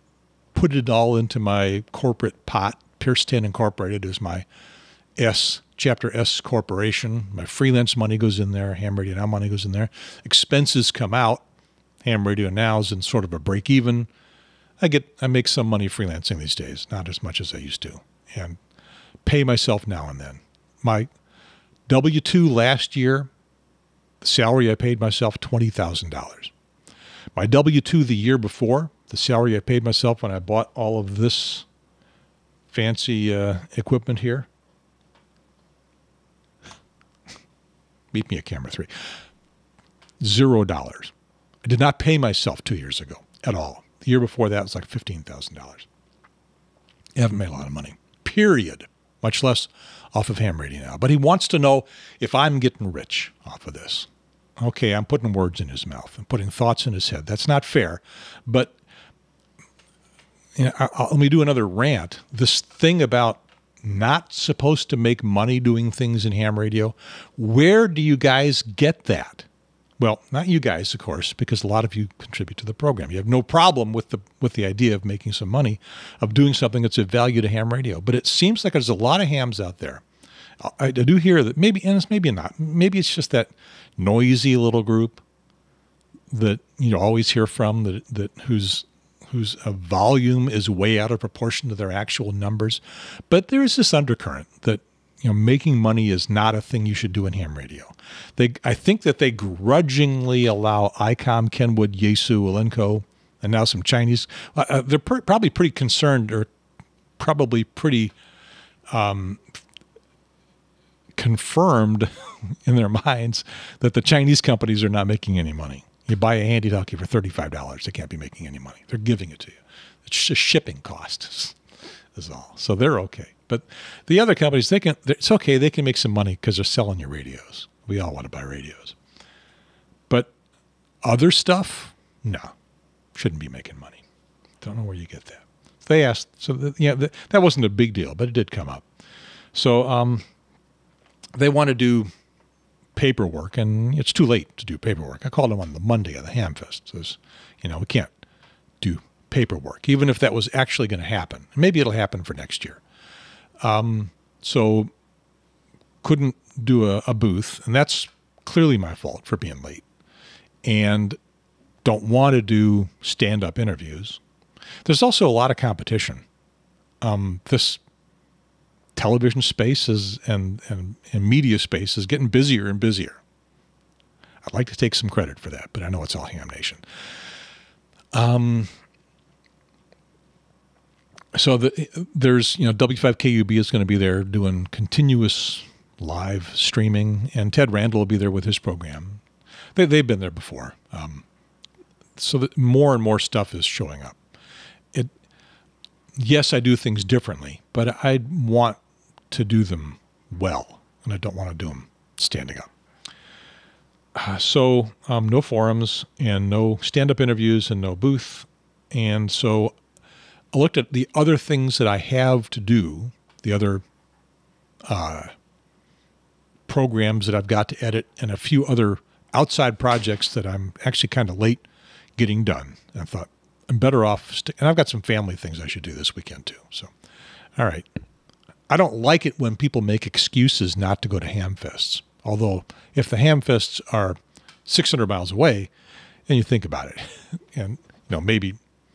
put it all into my corporate pot. Pierceton Incorporated is my S Chapter S corporation. My freelance money goes in there. Ham Radio Now money goes in there. Expenses come out. Ham Radio Now is in sort of a break even. I make some money freelancing these days, not as much as I used to, and pay myself now and then. My W-2 last year, the salary I paid myself, $20,000. My W-2 the year before, the salary I paid myself when I bought all of this fancy equipment here. Beat me at camera 3. $0. I did not pay myself 2 years ago at all. The year before that was like $15,000. I haven't made a lot of money, period, much less off of Ham Radio Now. But he wants to know if I'm getting rich off of this. Okay, I'm putting words in his mouth. I'm putting thoughts in his head. That's not fair. But let me do another rant. This thing about not supposed to make money doing things in ham radio, where do you guys get that? Well, not you guys, of course, because a lot of you contribute to the program. You have no problem with the idea of making some money, of doing something that's of value to ham radio. But it seems like there's a lot of hams out there. I do hear that maybe, and it's maybe not. Maybe it's just that noisy little group that you always hear from that whose volume is way out of proportion to their actual numbers. But there is this undercurrent that making money is not a thing you should do in ham radio. I think that they grudgingly allow ICOM, Kenwood, Yaesu, Elenco, and now some Chinese. They're probably pretty concerned, or probably pretty confirmed in their minds that the Chinese companies are not making any money. You buy a handy talkie for $35, they can't be making any money. They're giving it to you. It's just shipping cost is all. So they're okay. But the other companies, it's okay. They can make some money because they're selling you radios. We all want to buy radios. But other stuff, no, shouldn't be making money. Don't know where you get that. They asked, so that wasn't a big deal, but it did come up. So they want to do paperwork, and it's too late to do paperwork. I called them on the Monday of the Hamfest. Says, we can't do paperwork, even if that was actually going to happen. Maybe it'll happen for next year. So couldn't do a booth, and that's clearly my fault for being late, and don't want to do stand-up interviews. There's also a lot of competition. This television space and media space is getting busier and busier. I'd like to take some credit for that, but I know it's all Ham Nation. So there's, W5KUB is going to be there doing continuous live streaming, and Ted Randall will be there with his program. They've been there before. So that more and more stuff is showing up. Yes, I do things differently, but I want to do them well, and I don't want to do them standing up. So no forums and no stand-up interviews and no booth. And so I looked at the other things that I have to do, the other programs that I've got to edit, and a few other outside projects that I'm actually kind of late getting done. And I thought, I'm better off, and I've got some family things I should do this weekend too. So, all right. I don't like it when people make excuses not to go to Hamfests. Although, if the Hamfests are 600 miles away, then you think about it. And, maybe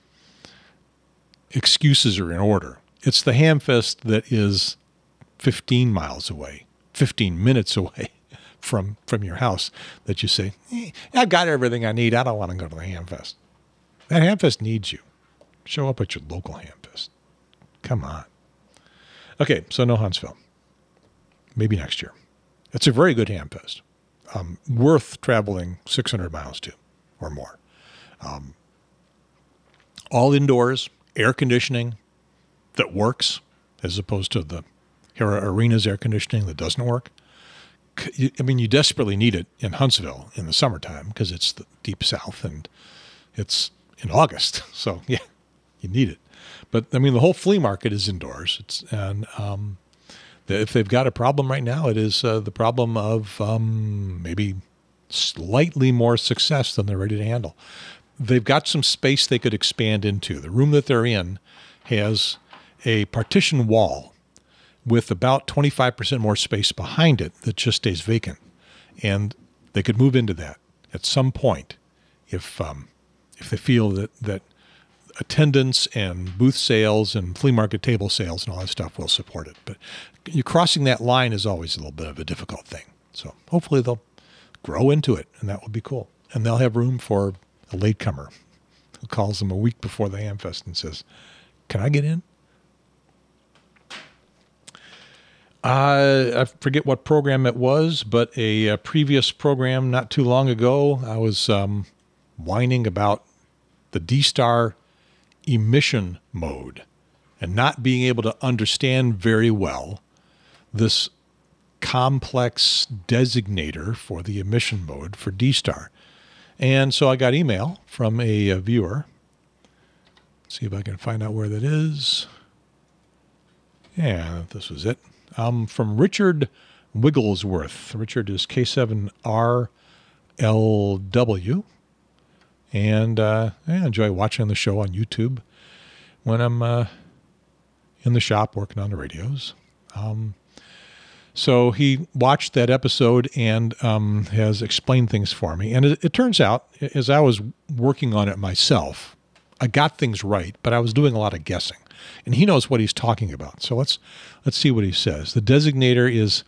excuses are in order. It's the Hamfest that is 15 miles away, 15 minutes away from your house that you say, I've got everything I need. I don't want to go to the Hamfest. That Hamfest needs you. Show up at your local Hamfest. Come on. Okay, so no Huntsville. Maybe next year. It's a very good Hamfest. Worth traveling 600 miles to or more. All indoors, air conditioning that works as opposed to the arena's air conditioning that doesn't work. You desperately need it in Huntsville in the summertime because it's the deep south and it's in August. So, yeah, you need it. But, the whole flea market is indoors. If they've got a problem right now, it is the problem of maybe slightly more success than they're ready to handle. They've got some space they could expand into. The room that they're in has a partition wall with about 25% more space behind it that just stays vacant. And they could move into that at some point if they feel that attendance and booth sales and flea market table sales and all that stuff will support it. But you crossing that line is always a little bit of a difficult thing. So hopefully they'll grow into it, and that would be cool. And they'll have room for a latecomer who calls them a week before the Hamfest and says, "Can I get in?" I forget what program it was, but a previous program not too long ago, I was whining about the D-Star emission mode and not being able to understand very well this complex designator for the emission mode for D-Star. And so I got email from a viewer. Let's see if I can find out where that is. Yeah, this was it. From Richard Wigglesworth. Richard is K7RLW. And I enjoy watching the show on YouTube when I'm in the shop working on the radios. So he watched that episode and has explained things for me. And it turns out, as I was working on it myself, I got things right, but I was doing a lot of guessing. And he knows what he's talking about. So let's see what he says. The designator is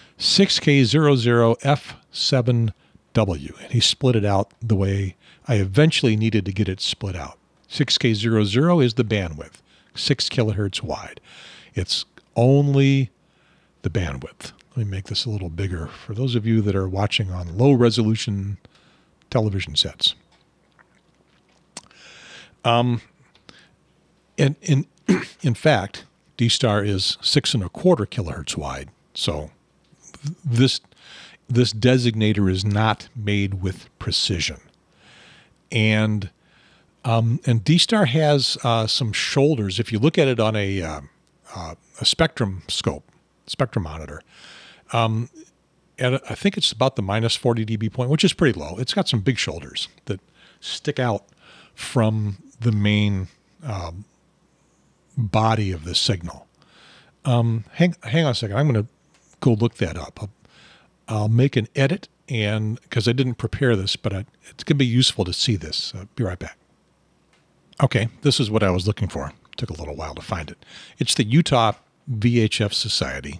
6K00F7W. And he split it out the way I eventually needed to get it split out. 6K00 is the bandwidth, 6 kilohertz wide. It's only the bandwidth. Let me make this a little bigger for those of you that are watching on low resolution television sets. In fact, D-Star is 6 1/4 kilohertz wide. So this designator is not made with precision. And D-Star has some shoulders. If you look at it on a spectrum monitor, and I think it's about the minus 40 dB point, which is pretty low. It's got some big shoulders that stick out from the main body of the signal. Hang on a second. I'm going to go look that up. I'll make an edit, and because I didn't prepare this, but it's going to be useful to see this. Be right back. Okay, this is what I was looking for. Took a little while to find it. It's the Utah VHF Society.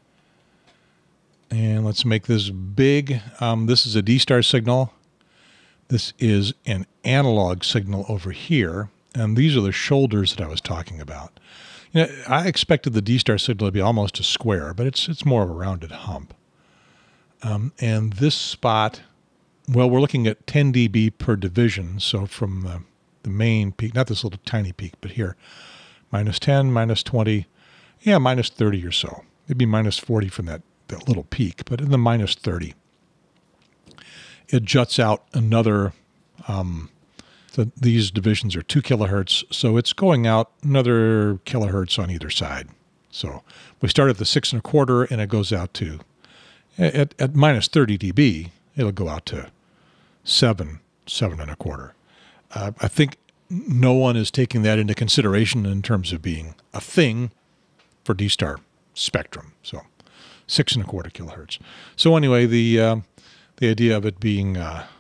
And let's make this big. This is a D-Star signal. This is an analog signal over here. And these are the shoulders that I was talking about. You know, I expected the D-Star signal to be almost a square, but it's more of a rounded hump. And this spot, well, we're looking at 10 dB per division. So from the main peak, not this little tiny peak, but here, minus 10, minus 20, yeah, minus 30 or so. Maybe minus 40 from that little peak, but in the minus 30, it juts out another, these divisions are 2 kilohertz, so it's going out another kilohertz on either side. So we start at the 6 1/4, and it goes out to, at minus 30 dB, it'll go out to 7 1/4. I think no one is taking that into consideration in terms of being a thing for D-Star spectrum. So 6 1/4 kilohertz. So anyway, the idea of it being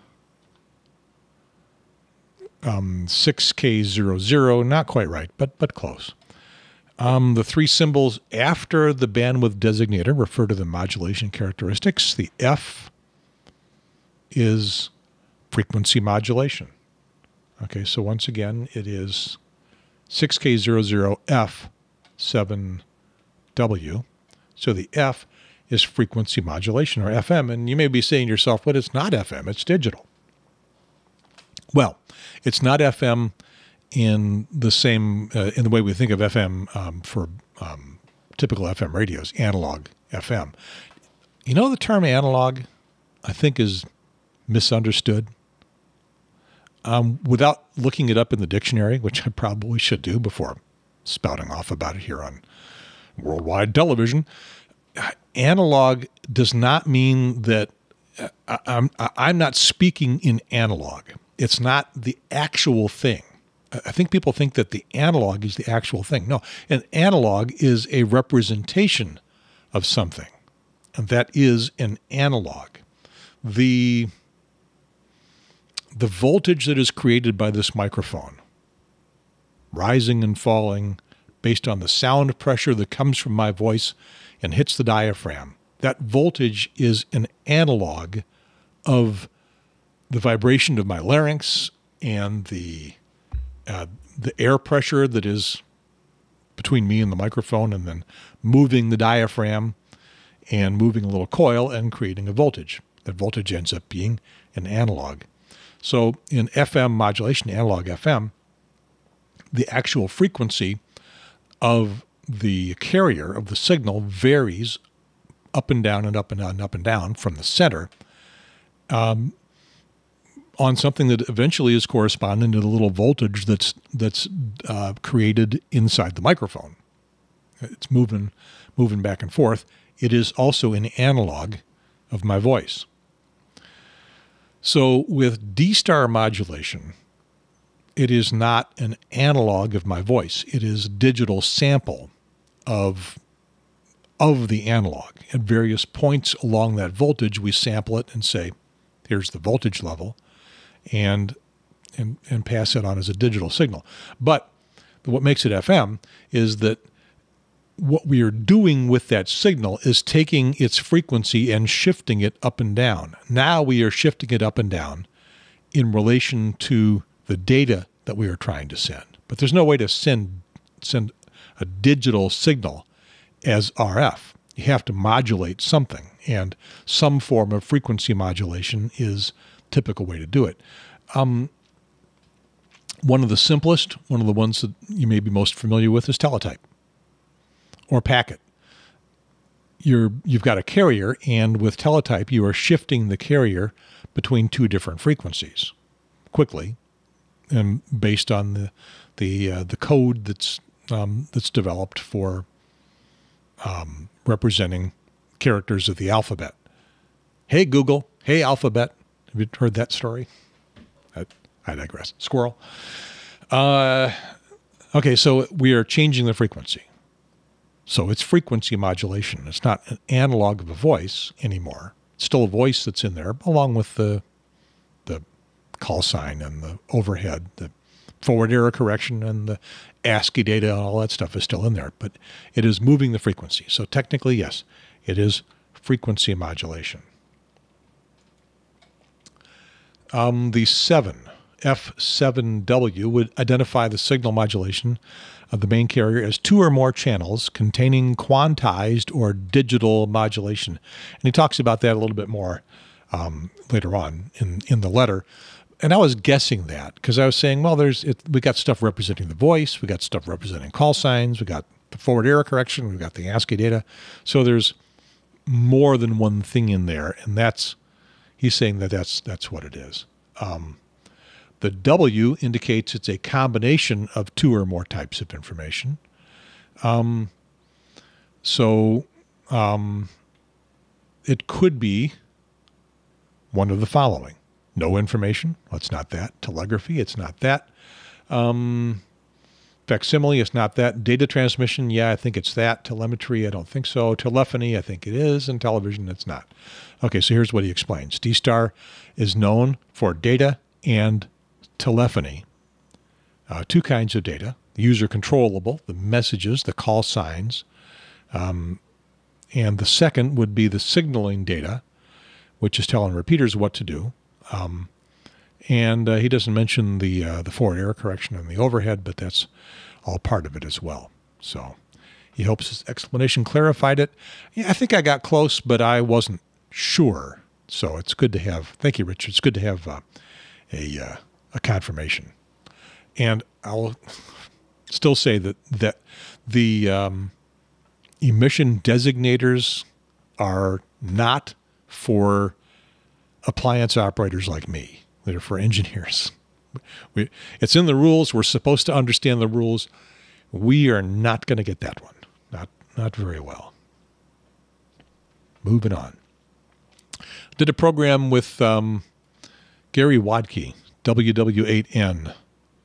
6K00, not quite right, but close. The three symbols after the bandwidth designator refer to the modulation characteristics. The F is frequency modulation. Okay, so once again, it is 6K00F7W. So the F is frequency modulation, or FM. And you may be saying to yourself, but it's not FM, it's digital. Well, it's not FM in the same, in the way we think of FM for typical FM radios, analog FM. You know, the term analog, I think, is misunderstood. Without looking it up in the dictionary, which I probably should do before spouting off about it here on worldwide television, analog does not mean that I'm not speaking in analog. It's not the actual thing. I think people think that the analog is the actual thing. No, an analog is a representation of something, and that is an analog. The voltage that is created by this microphone, rising and falling based on the sound pressure that comes from my voice and hits the diaphragm, that voltage is an analog of the vibration of my larynx and the air pressure that is between me and the microphone, and then moving the diaphragm and moving a little coil and creating a voltage. That voltage ends up being an analog. So in FM modulation, analog FM, the actual frequency of the carrier of the signal varies up and down and up and down and up and down from the center on something that eventually is corresponding to the little voltage that's created inside the microphone. It's moving back and forth. It is also an analog of my voice. So with D-star modulation, it is not an analog of my voice. It is a digital sample of the analog. At various points along that voltage, we sample it and say, here's the voltage level, and pass it on as a digital signal. But what makes it FM is that what we are doing with that signal is taking its frequency and shifting it up and down. Now we are shifting it up and down in relation to the data that we are trying to send. But there's no way to send a digital signal as RF. You have to modulate something, and some form of frequency modulation is a typical way to do it. One of the simplest, one of the ones that you may be most familiar with, is teletype or packet. You've got a carrier, and with teletype, you are shifting the carrier between two different frequencies quickly, and based on the code that's developed for representing characters of the alphabet. Hey Google, hey alphabet. Have you heard that story? I digress. Squirrel. Okay, so we are changing the frequency. So it's frequency modulation. It's not an analog of a voice anymore. It's still a voice that's in there, along with the call sign and the overhead, the forward error correction and the ASCII data and all that stuff is still in there, but it is moving the frequency. So technically, yes, it is frequency modulation. The F7W would identify the signal modulation of the main carrier as two or more channels containing quantized or digital modulation. And he talks about that a little bit more later on in the letter. And I was guessing that because I was saying, well, we got stuff representing the voice, we got stuff representing call signs, we got the forward error correction, we've got the ASCII data. So there's more than one thing in there, and he's saying that's what it is. The W indicates it's a combination of two or more types of information. It could be one of the following. No information. Well, it's not that. Telegraphy, it's not that. Facsimile, it's not that. Data transmission, yeah, I think it's that. Telemetry, I don't think so. Telephony, I think it is. And television, it's not. Okay, so here's what he explains. D-star is known for data and telephony. Two kinds of data. The user controllable, the messages, the call signs. And the second would be the signaling data, which is telling repeaters what to do. And he doesn't mention the forward error correction and the overhead, but that's all part of it as well. So he hopes his explanation clarified it. Yeah, I think I got close, but I wasn't sure. So it's good to have, thank you, Richard. It's good to have a confirmation. And I'll still say that the emission designators are not for appliance operators like me. They're for engineers. It's in the rules. We're supposed to understand the rules. We are not going to get that one. Not very well. Moving on. Did a program with Gary Wadke, WW8N,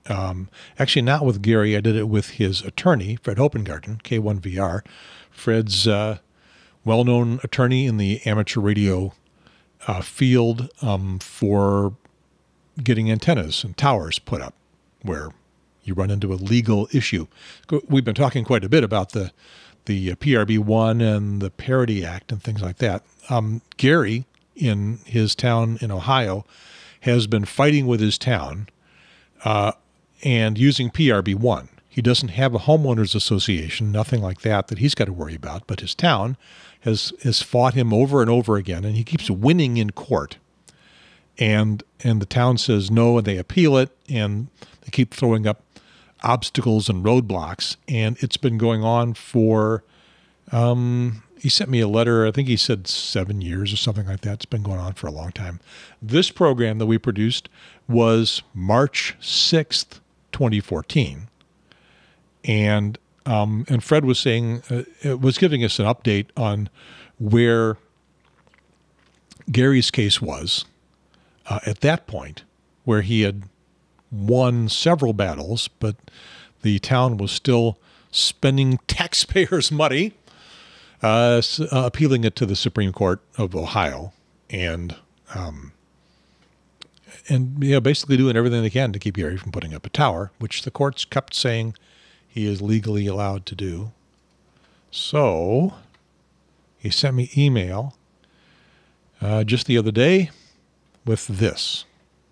Actually, not with Gary. I did it with his attorney, Fred Hopengarten, K1VR. Fred's well-known attorney in the amateur radio field for getting antennas and towers put up where you run into a legal issue. We've been talking quite a bit about the PRB1 and the Parity Act and things like that. Gary, in his town in Ohio, has been fighting with his town and using PRB1. He doesn't have a homeowners association, nothing like that he's got to worry about, but his town has fought him over and over again, and he keeps winning in court. And the town says no, and they appeal it, and they keep throwing up obstacles and roadblocks, and it's been going on for, he sent me a letter, I think he said 7 years or something like that. It's been going on for a long time. This program that we produced was March 6th, 2014. And Fred was saying, was giving us an update on where Gary's case was at that point, where he had won several battles, but the town was still spending taxpayers' money, appealing it to the Supreme Court of Ohio, and basically doing everything they can to keep Gary from putting up a tower, which the courts kept saying he is legally allowed to do. So he sent me email just the other day with this.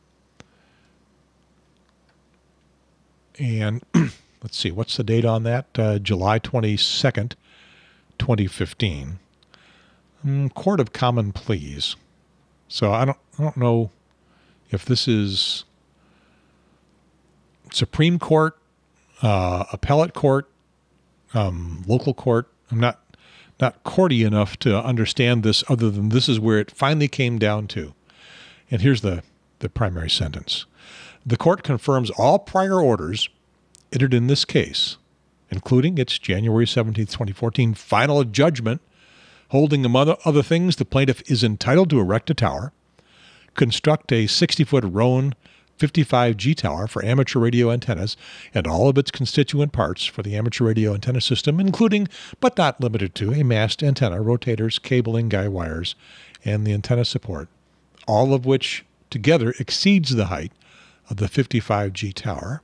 And let's see, what's the date on that? July 22nd, 2015. Court of Common Pleas. So I don't know if this is Supreme Court, appellate court, local court. I'm not courty enough to understand this, other than this is where it finally came down to. And here's the primary sentence. The court confirms all prior orders entered in this case, including its January 17th, 2014 final judgment, holding, among other things, the plaintiff is entitled to erect a tower, construct a 60-foot Rowan 55G tower for amateur radio antennas and all of its constituent parts for the amateur radio antenna system, including, but not limited to, a mast, antenna, rotators, cabling, guy wires, and the antenna support, all of which together exceeds the height of the 55G tower.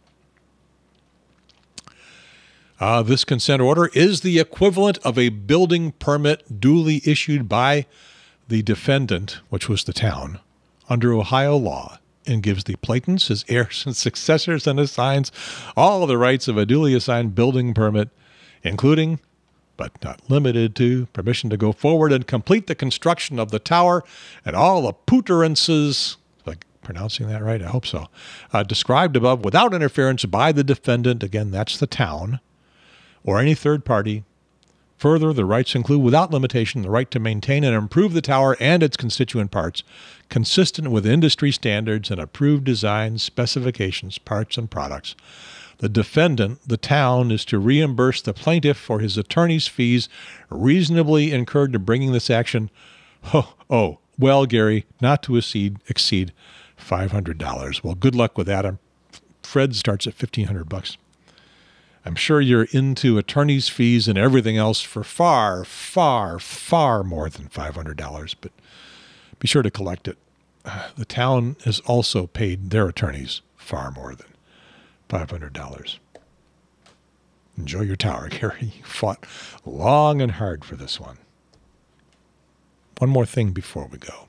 This consent order is the equivalent of a building permit duly issued by the defendant, which was the town, under Ohio law, and gives the plaintiffs, his heirs and successors, and assigns all the rights of a duly assigned building permit, including, but not limited to, permission to go forward and complete the construction of the tower and all appurtenances, like pronouncing that right? I hope so. Described above without interference by the defendant, again, that's the town, or any third party. Further, the rights include, without limitation, the right to maintain and improve the tower and its constituent parts, consistent with industry standards and approved designs, specifications, parts, and products. The defendant, the town, is to reimburse the plaintiff for his attorney's fees reasonably incurred in bringing this action. Well, Gary, not to exceed $500. Well, good luck with that. Fred starts at $1,500. I'm sure you're into attorney's fees and everything else for far, far, far more than $500, but be sure to collect it. The town has also paid their attorneys far more than $500. Enjoy your tower, Gary. You fought long and hard for this one. One more thing before we go.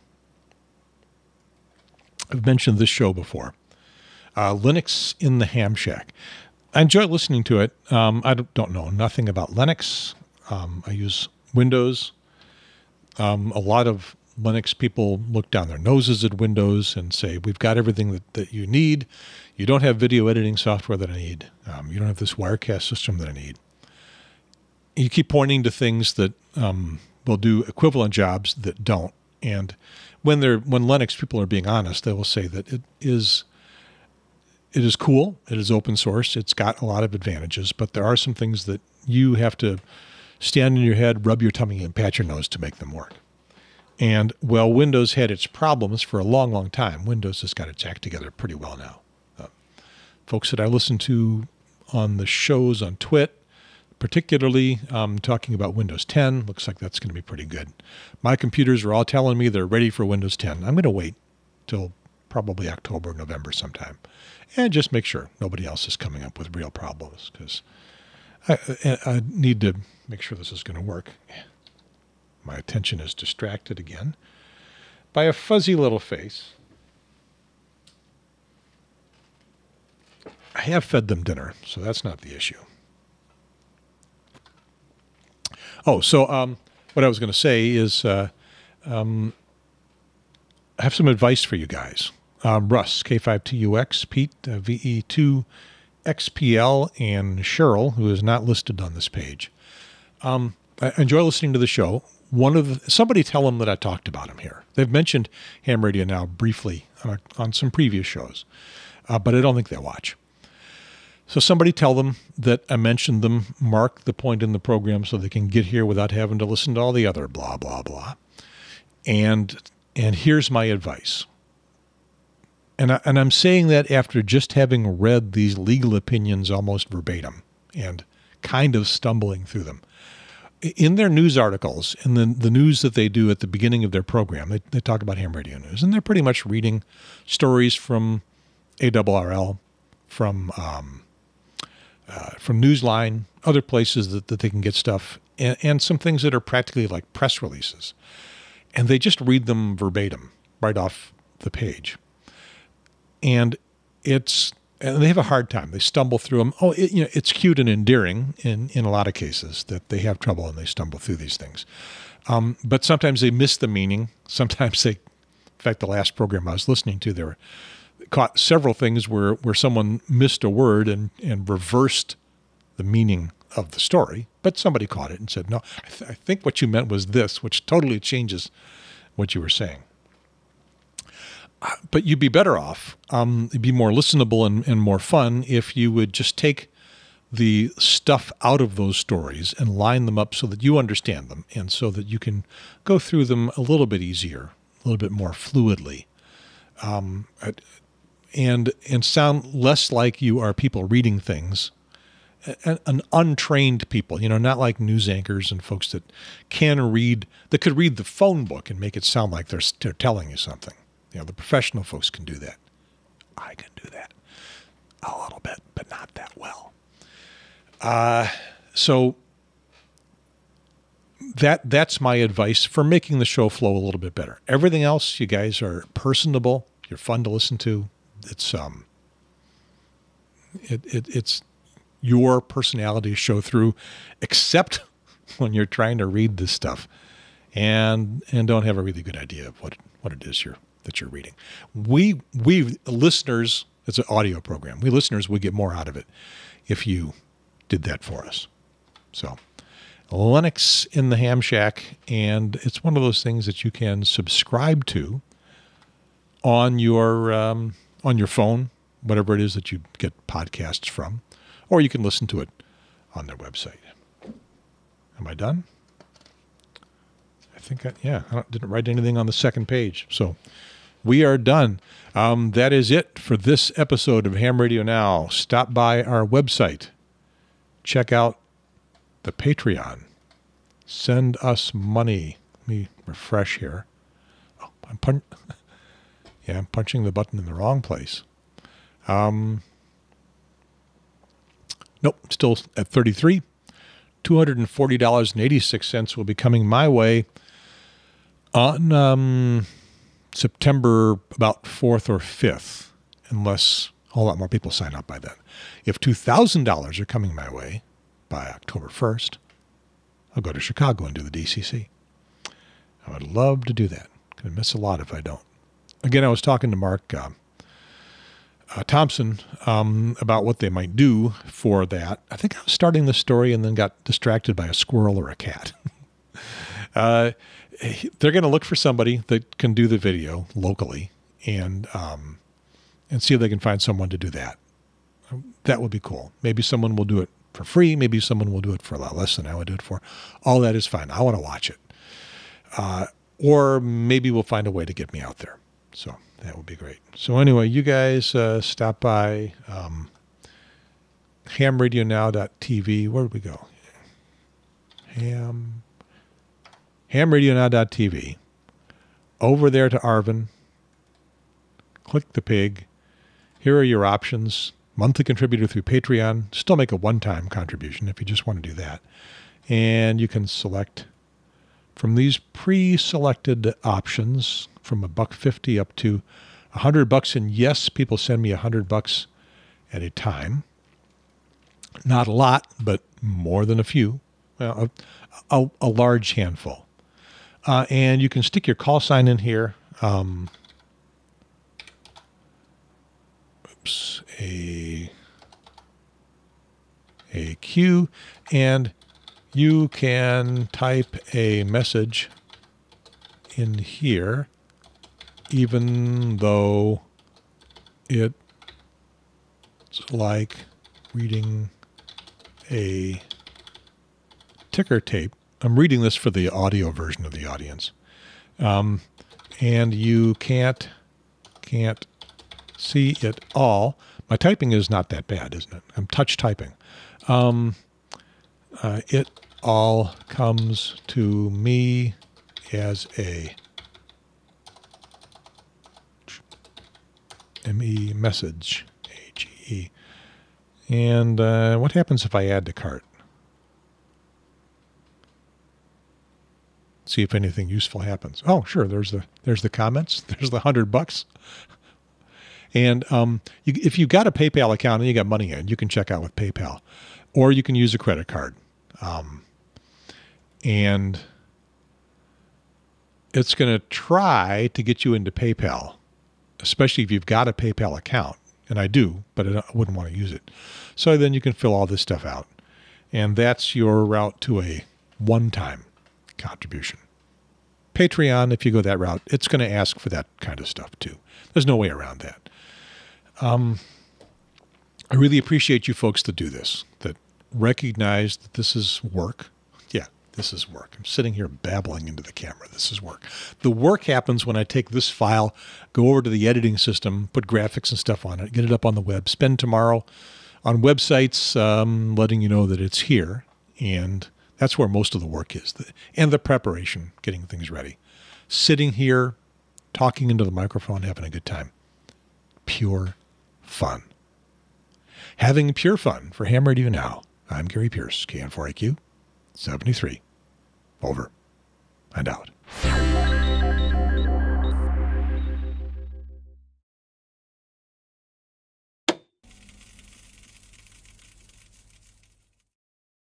I've mentioned this show before. Linux in the Ham Shack. I enjoy listening to it. I don't know nothing about Linux. I use Windows. A lot of Linux people look down their noses at Windows and say, we've got everything that you need. You don't have video editing software that I need. You don't have this Wirecast system that I need. You keep pointing to things that will do equivalent jobs that don't. And when Linux people are being honest, they will say that it is cool. It is open source. It's got a lot of advantages, but there are some things that you have to stand in your head, rub your tummy, and pat your nose to make them work. And while Windows had its problems for a long, long time, Windows has got its act together pretty well now. folks that I listen to on the shows on Twit, particularly talking about Windows 10. Looks like that's going to be pretty good. My computers are all telling me they're ready for Windows 10. I'm going to wait till probably October, November sometime, and just make sure nobody else is coming up with real problems, because I need to make sure this is going to work. My attention is distracted again by a fuzzy little face. I have fed them dinner, so that's not the issue. Oh, so what I was going to say is I have some advice for you guys. Russ, K5TUX, Pete, VE2XPL, and Cheryl, who is not listed on this page. I enjoy listening to the show. Somebody tell them that I talked about him here. They've mentioned Ham Radio Now briefly on some previous shows, but I don't think they watch. So somebody tell them that I mentioned them, mark the point in the program so they can get here without having to listen to all the other blah, blah, blah. And here's my advice. And I'm saying that after just having read these legal opinions almost verbatim and kind of stumbling through them. In their news articles, in the news that they do at the beginning of their program, they talk about Ham Radio News, and they're pretty much reading stories from ARRL, from Newsline, other places that they can get stuff, and some things that are practically like press releases. And they just read them verbatim right off the page. And they have a hard time. They stumble through them. Oh, it's cute and endearing in a lot of cases that they have trouble and they stumble through these things. But sometimes they miss the meaning. Sometimes in fact, the last program I was listening to, they were caught several things where someone missed a word and reversed the meaning of the story, but somebody caught it and said, no, I think what you meant was this, which totally changes what you were saying. But you'd be better off, it'd be more listenable and more fun if you would just take the stuff out of those stories and line them up so that you understand them and so that you can go through them a little bit easier, a little bit more fluidly. And sound less like you are people reading things, an untrained people, not like news anchors and folks that could read the phone book and make it sound like they're telling you something. The professional folks can do that. I can do that a little bit, but not that well. So that's my advice for making the show flow a little bit better. Everything else, you guys are personable. You're fun to listen to. It's your personality to show through, except when you're trying to read this stuff and don't have a really good idea of what it is that you're reading. We listeners, it's an audio program. We listeners would get more out of it if you did that for us. So Linux in the Ham Shack, and it's one of those things that you can subscribe to on your phone, whatever it is that you get podcasts from, or you can listen to it on their website. Am I done? I think I didn't write anything on the second page. So we are done. That is it for this episode of Ham Radio Now. Stop by our website. Check out the Patreon. Send us money. Let me refresh here. Oh, I'm punching the button in the wrong place. Nope, still at 33. $240.86 will be coming my way on September about 4th or 5th, unless a whole lot more people sign up by then. If $2,000 are coming my way by October 1st, I'll go to Chicago and do the DCC. I would love to do that. Going to miss a lot if I don't. Again, I was talking to Mark Thompson about what they might do for that. I think I was starting the story and then got distracted by a squirrel or a cat. They're going to look for somebody that can do the video locally and see if they can find someone to do that. That would be cool. Maybe someone will do it for free. Maybe someone will do it for a lot less than I would do it for. All that is fine. I want to watch it. Or maybe we'll find a way to get me out there. So that would be great. So anyway, you guys stop by. HamRadioNow.tv. Where did we go? HamRadioNow.tv. Over there to Arvin. Click the pig. Here are your options. Monthly contributor through Patreon. Still make a one-time contribution if you just want to do that. And you can select from these pre-selected options from $1.50 up to $100. And yes, people send me $100 at a time. Not a lot, but more than a few. Well, a large handful. And you can stick your call sign in here. A Q, and you can type a message in here, even though it's like reading a ticker tape. I'm reading this for the audio version of the audience. And you can't see it all. My typing is not that bad, isn't it? I'm touch typing. It all comes to me as a ME message, AGE. And what happens if I add to cart? See if anything useful happens. Oh, sure. There's the comments. There's the $100. And if you've got a PayPal account and you got money in, you can check out with PayPal, or you can use a credit card. And it's going to try to get you into PayPal, especially if you've got a PayPal account. And I do, but I wouldn't want to use it. So then you can fill all this stuff out. And that's your route to a one-time contribution. Patreon, if you go that route, it's going to ask for that kind of stuff too. There's no way around that. I really appreciate you folks that do this, that recognize that this is work. Yeah, this is work. I'm sitting here babbling into the camera. This is work. The work happens when I take this file, go over to the editing system, put graphics and stuff on it, get it up on the web, spend tomorrow on websites letting you know that it's here. And that's where most of the work is. And the preparation, getting things ready. Sitting here, talking into the microphone, having a good time. Pure fun. Having pure fun for Ham Radio Now. I'm Gary Pierce, KN4AQ 73. Over and out.